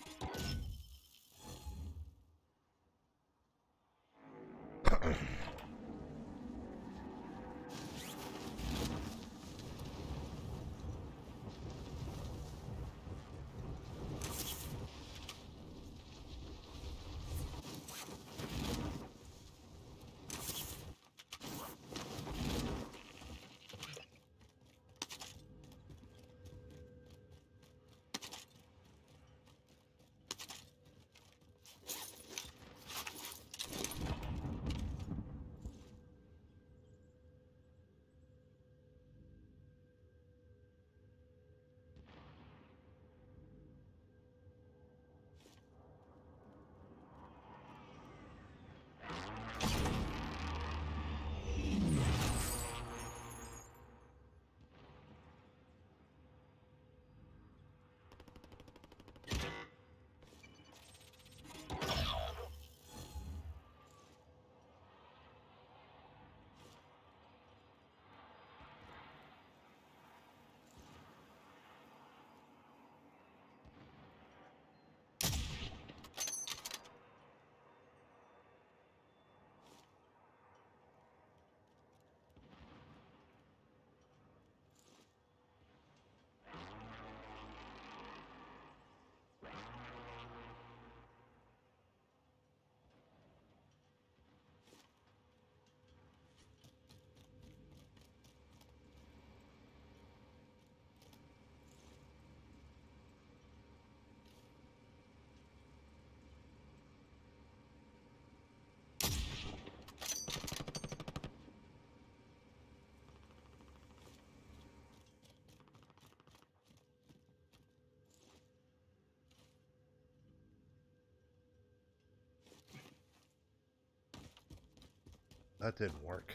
Speaker 1: That didn't work.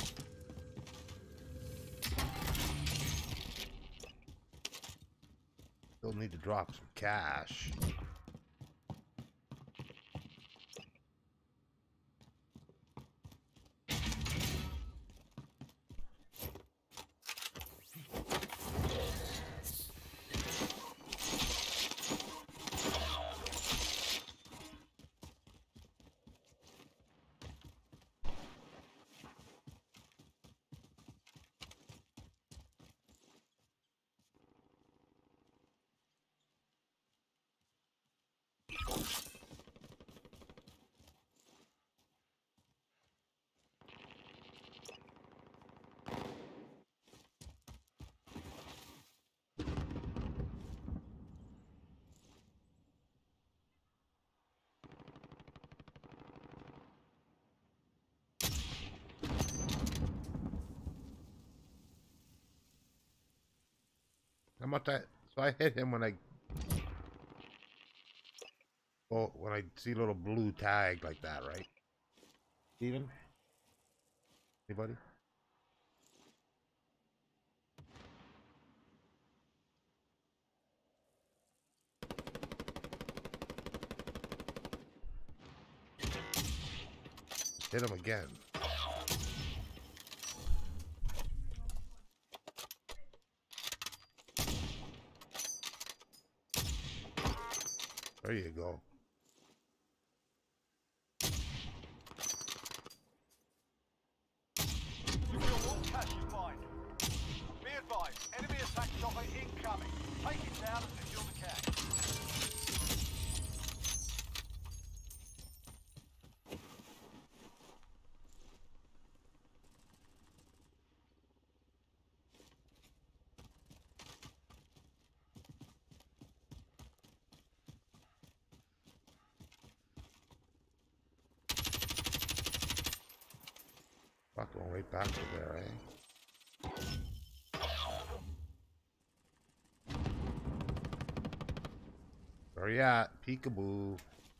Speaker 1: Still need to drop some cash. How much so I hit him when I when I see a little blue tag like that, right? Steven? Anybody? Hit him again. There you go.
Speaker 2: Secure all cash you find. Be advised, enemy attack chopper incoming. Take it down and secure the cash.
Speaker 1: Fuck, going right back to there, eh? Where you at? Peekaboo.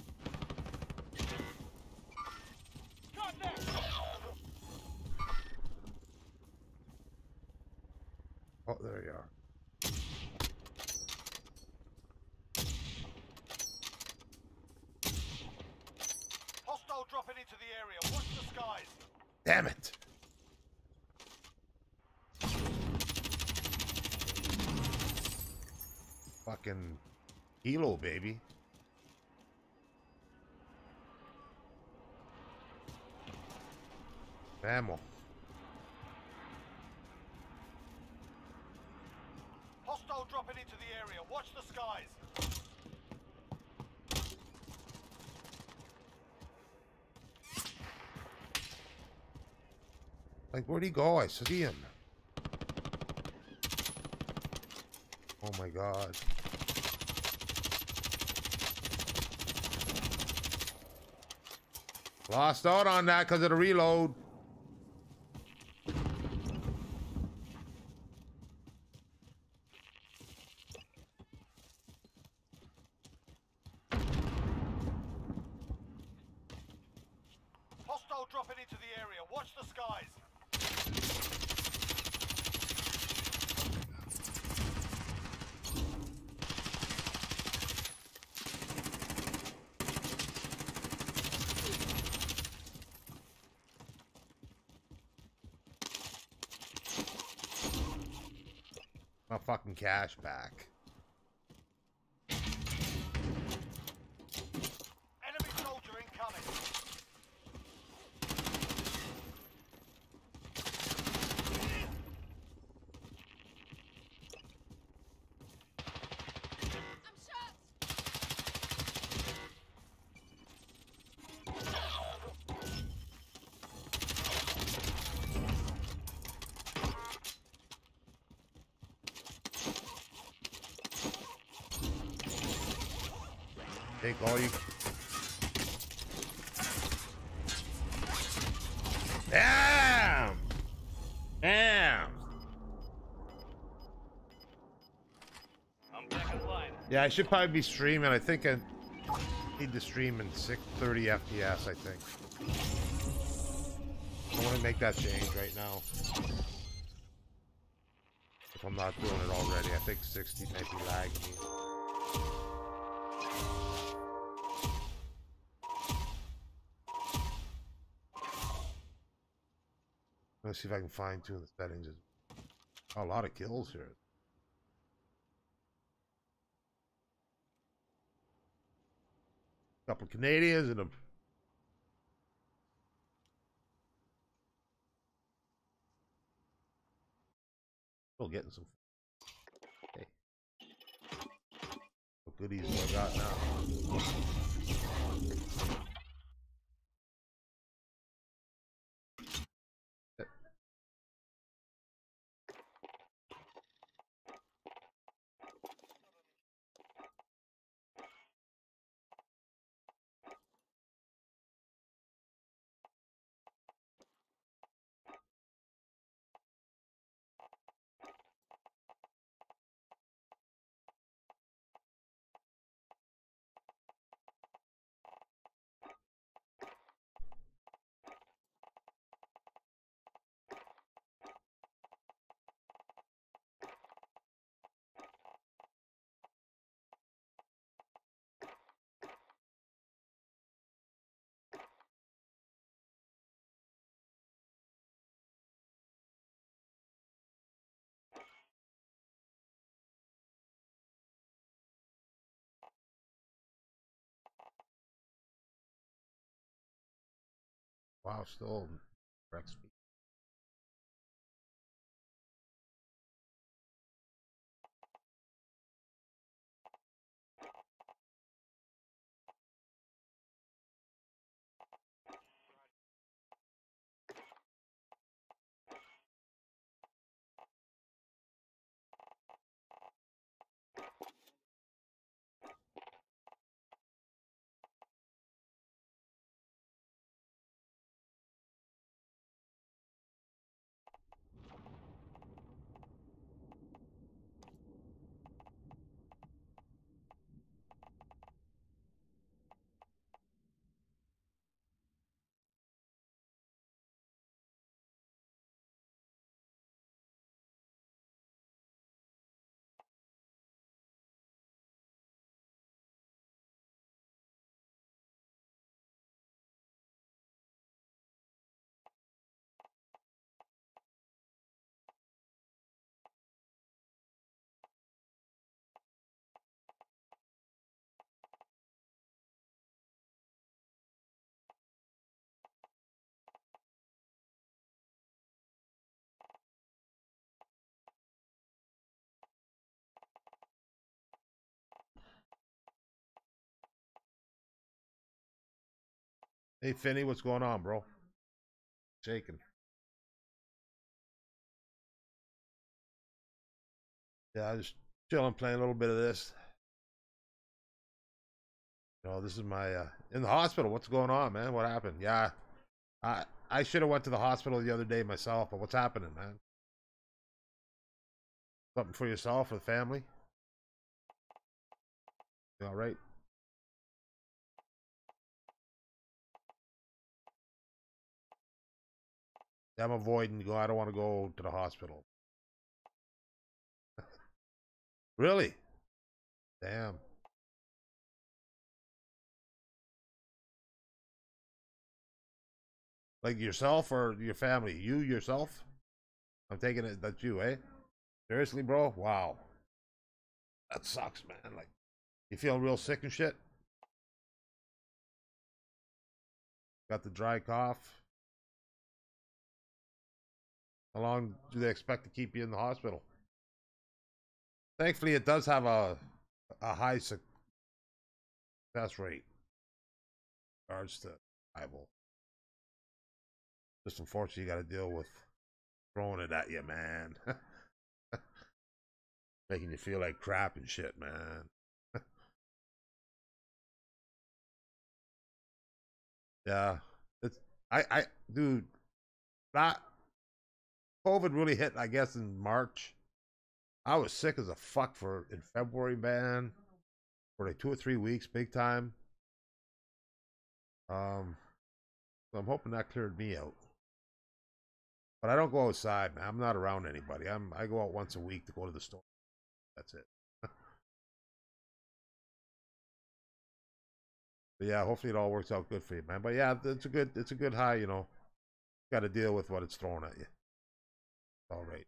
Speaker 1: Oh, there you are.
Speaker 2: Hostile dropping into the area. Watch the skies.
Speaker 1: Damn it! Fucking Hilo, baby. Ammo.
Speaker 2: Hostile dropping into the area. Watch the skies.
Speaker 1: Like, where'd he go? I see him. Oh my god. Lost out on that because of the reload.
Speaker 2: Hostile dropping into the area. Watch the skies.
Speaker 1: My fucking cash back.
Speaker 2: Enemy soldier incoming.
Speaker 1: Take all you. Damn! Damn!
Speaker 3: I'm back online.
Speaker 1: Yeah, I should probably be streaming. I think I need to stream in 630 FPS, I think. I want to make that change right now. If I'm not doing it already, I think 60 might be lagging me. Let's see if I can fine tune the settings. Oh, a lot of kills here. Couple of Canadians and a still getting some. Hey, what goodies do I got now? Wow, still wreck speed. Hey, Finney, what's going on, bro? Shaking. Yeah, I just chilling, playing a little bit of this. No, this is my in the hospital. What's going on, man? What happened? Yeah, I should have went to the hospital the other day myself, but what's happening, man? Something for yourself or the family? You all right? Yeah, I'm avoiding go. I don't want to go to the hospital. Really? Damn. Like yourself or your family? You yourself? I'm taking it that's you, eh? Seriously, bro? Wow. That sucks, man. Like, you feel real sick and shit? Got the dry cough? How long do they expect to keep you in the hospital? Thankfully, it does have a high success rate in regards to survival. Just unfortunately, you got to deal with throwing it at you, man. Making you feel like crap and shit, man. Yeah, it's dude, that COVID really hit, I guess, in March. I was sick as a fuck for in February, man, for like 2 or 3 weeks, big time. So I'm hoping that cleared me out. But I don't go outside, man. I'm not around anybody. I go out once a week to go to the store. That's it. But yeah, hopefully it all works out good for you, man. But yeah, it's a good high, you know. Got to deal with what it's throwing at you. All right.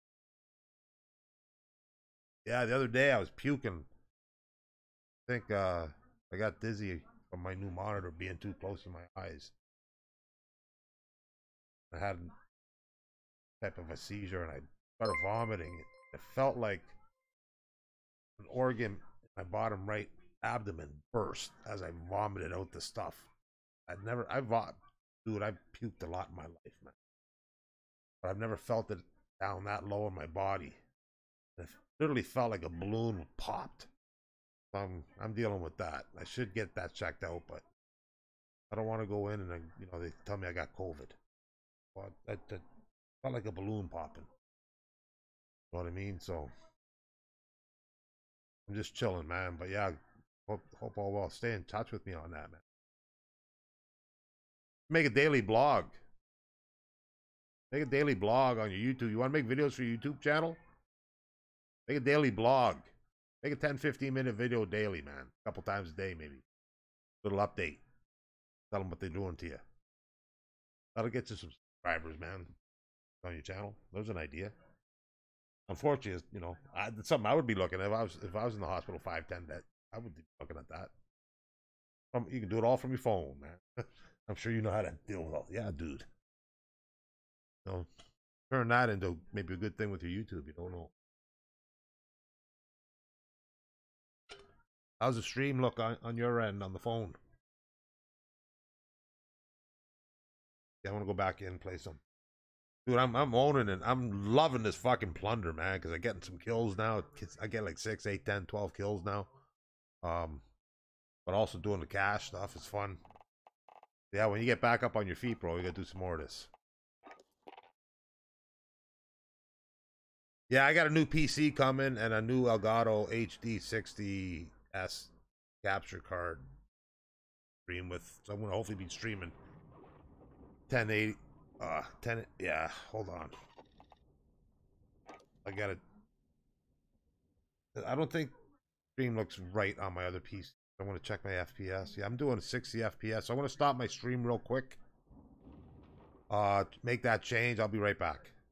Speaker 1: Yeah, the other day I was puking. I think I got dizzy from my new monitor being too close to my eyes. I had a type of a seizure and I started vomiting. It felt like an organ in my bottom right abdomen burst as I vomited out the stuff. Dude, I've puked a lot in my life, man. But I've never felt it down that low in my body. It literally felt like a balloon popped. I'm dealing with that. I should get that checked out, but I don't want to go in and they tell me I got COVID. But that felt like a balloon popping. You know what I mean? So I'm just chilling, man. But yeah, hope all well. Stay in touch with me on that, man. Make a daily blog. Make a daily blog on your YouTube. You want to make videos for your YouTube channel? Make a daily blog. Make a 10-15 minute video daily, man. A couple times a day, maybe. Little update. Tell them what they're doing to you. That'll get you some subscribers, man. On your channel. There's an idea. Unfortunately, it's something I would be looking at if I was in the hospital 5-10 days. I would be looking at that. You can do it all from your phone, man. I'm sure you know how to deal with all. Yeah, dude. Turn that into maybe a good thing with your YouTube. You don't know. How's the stream look on your end on the phone? Yeah, I want to go back in and play some. Dude, I'm owning it. I'm loving this fucking plunder, man, because I'm getting some kills now. I get like 6, 8, 10, 12 kills now. But also doing the cash stuff is fun. Yeah, when you get back up on your feet, bro, you gotta do some more of this. Yeah, I got a new PC coming and a new Elgato HD 60S capture card. Stream with, so I'm gonna hopefully be streaming 1080. Yeah, hold on. I don't think stream looks right on my other PC. I want to check my FPS. Yeah, I'm doing 60 FPS. So I want to stop my stream real quick. Make that change. I'll be right back.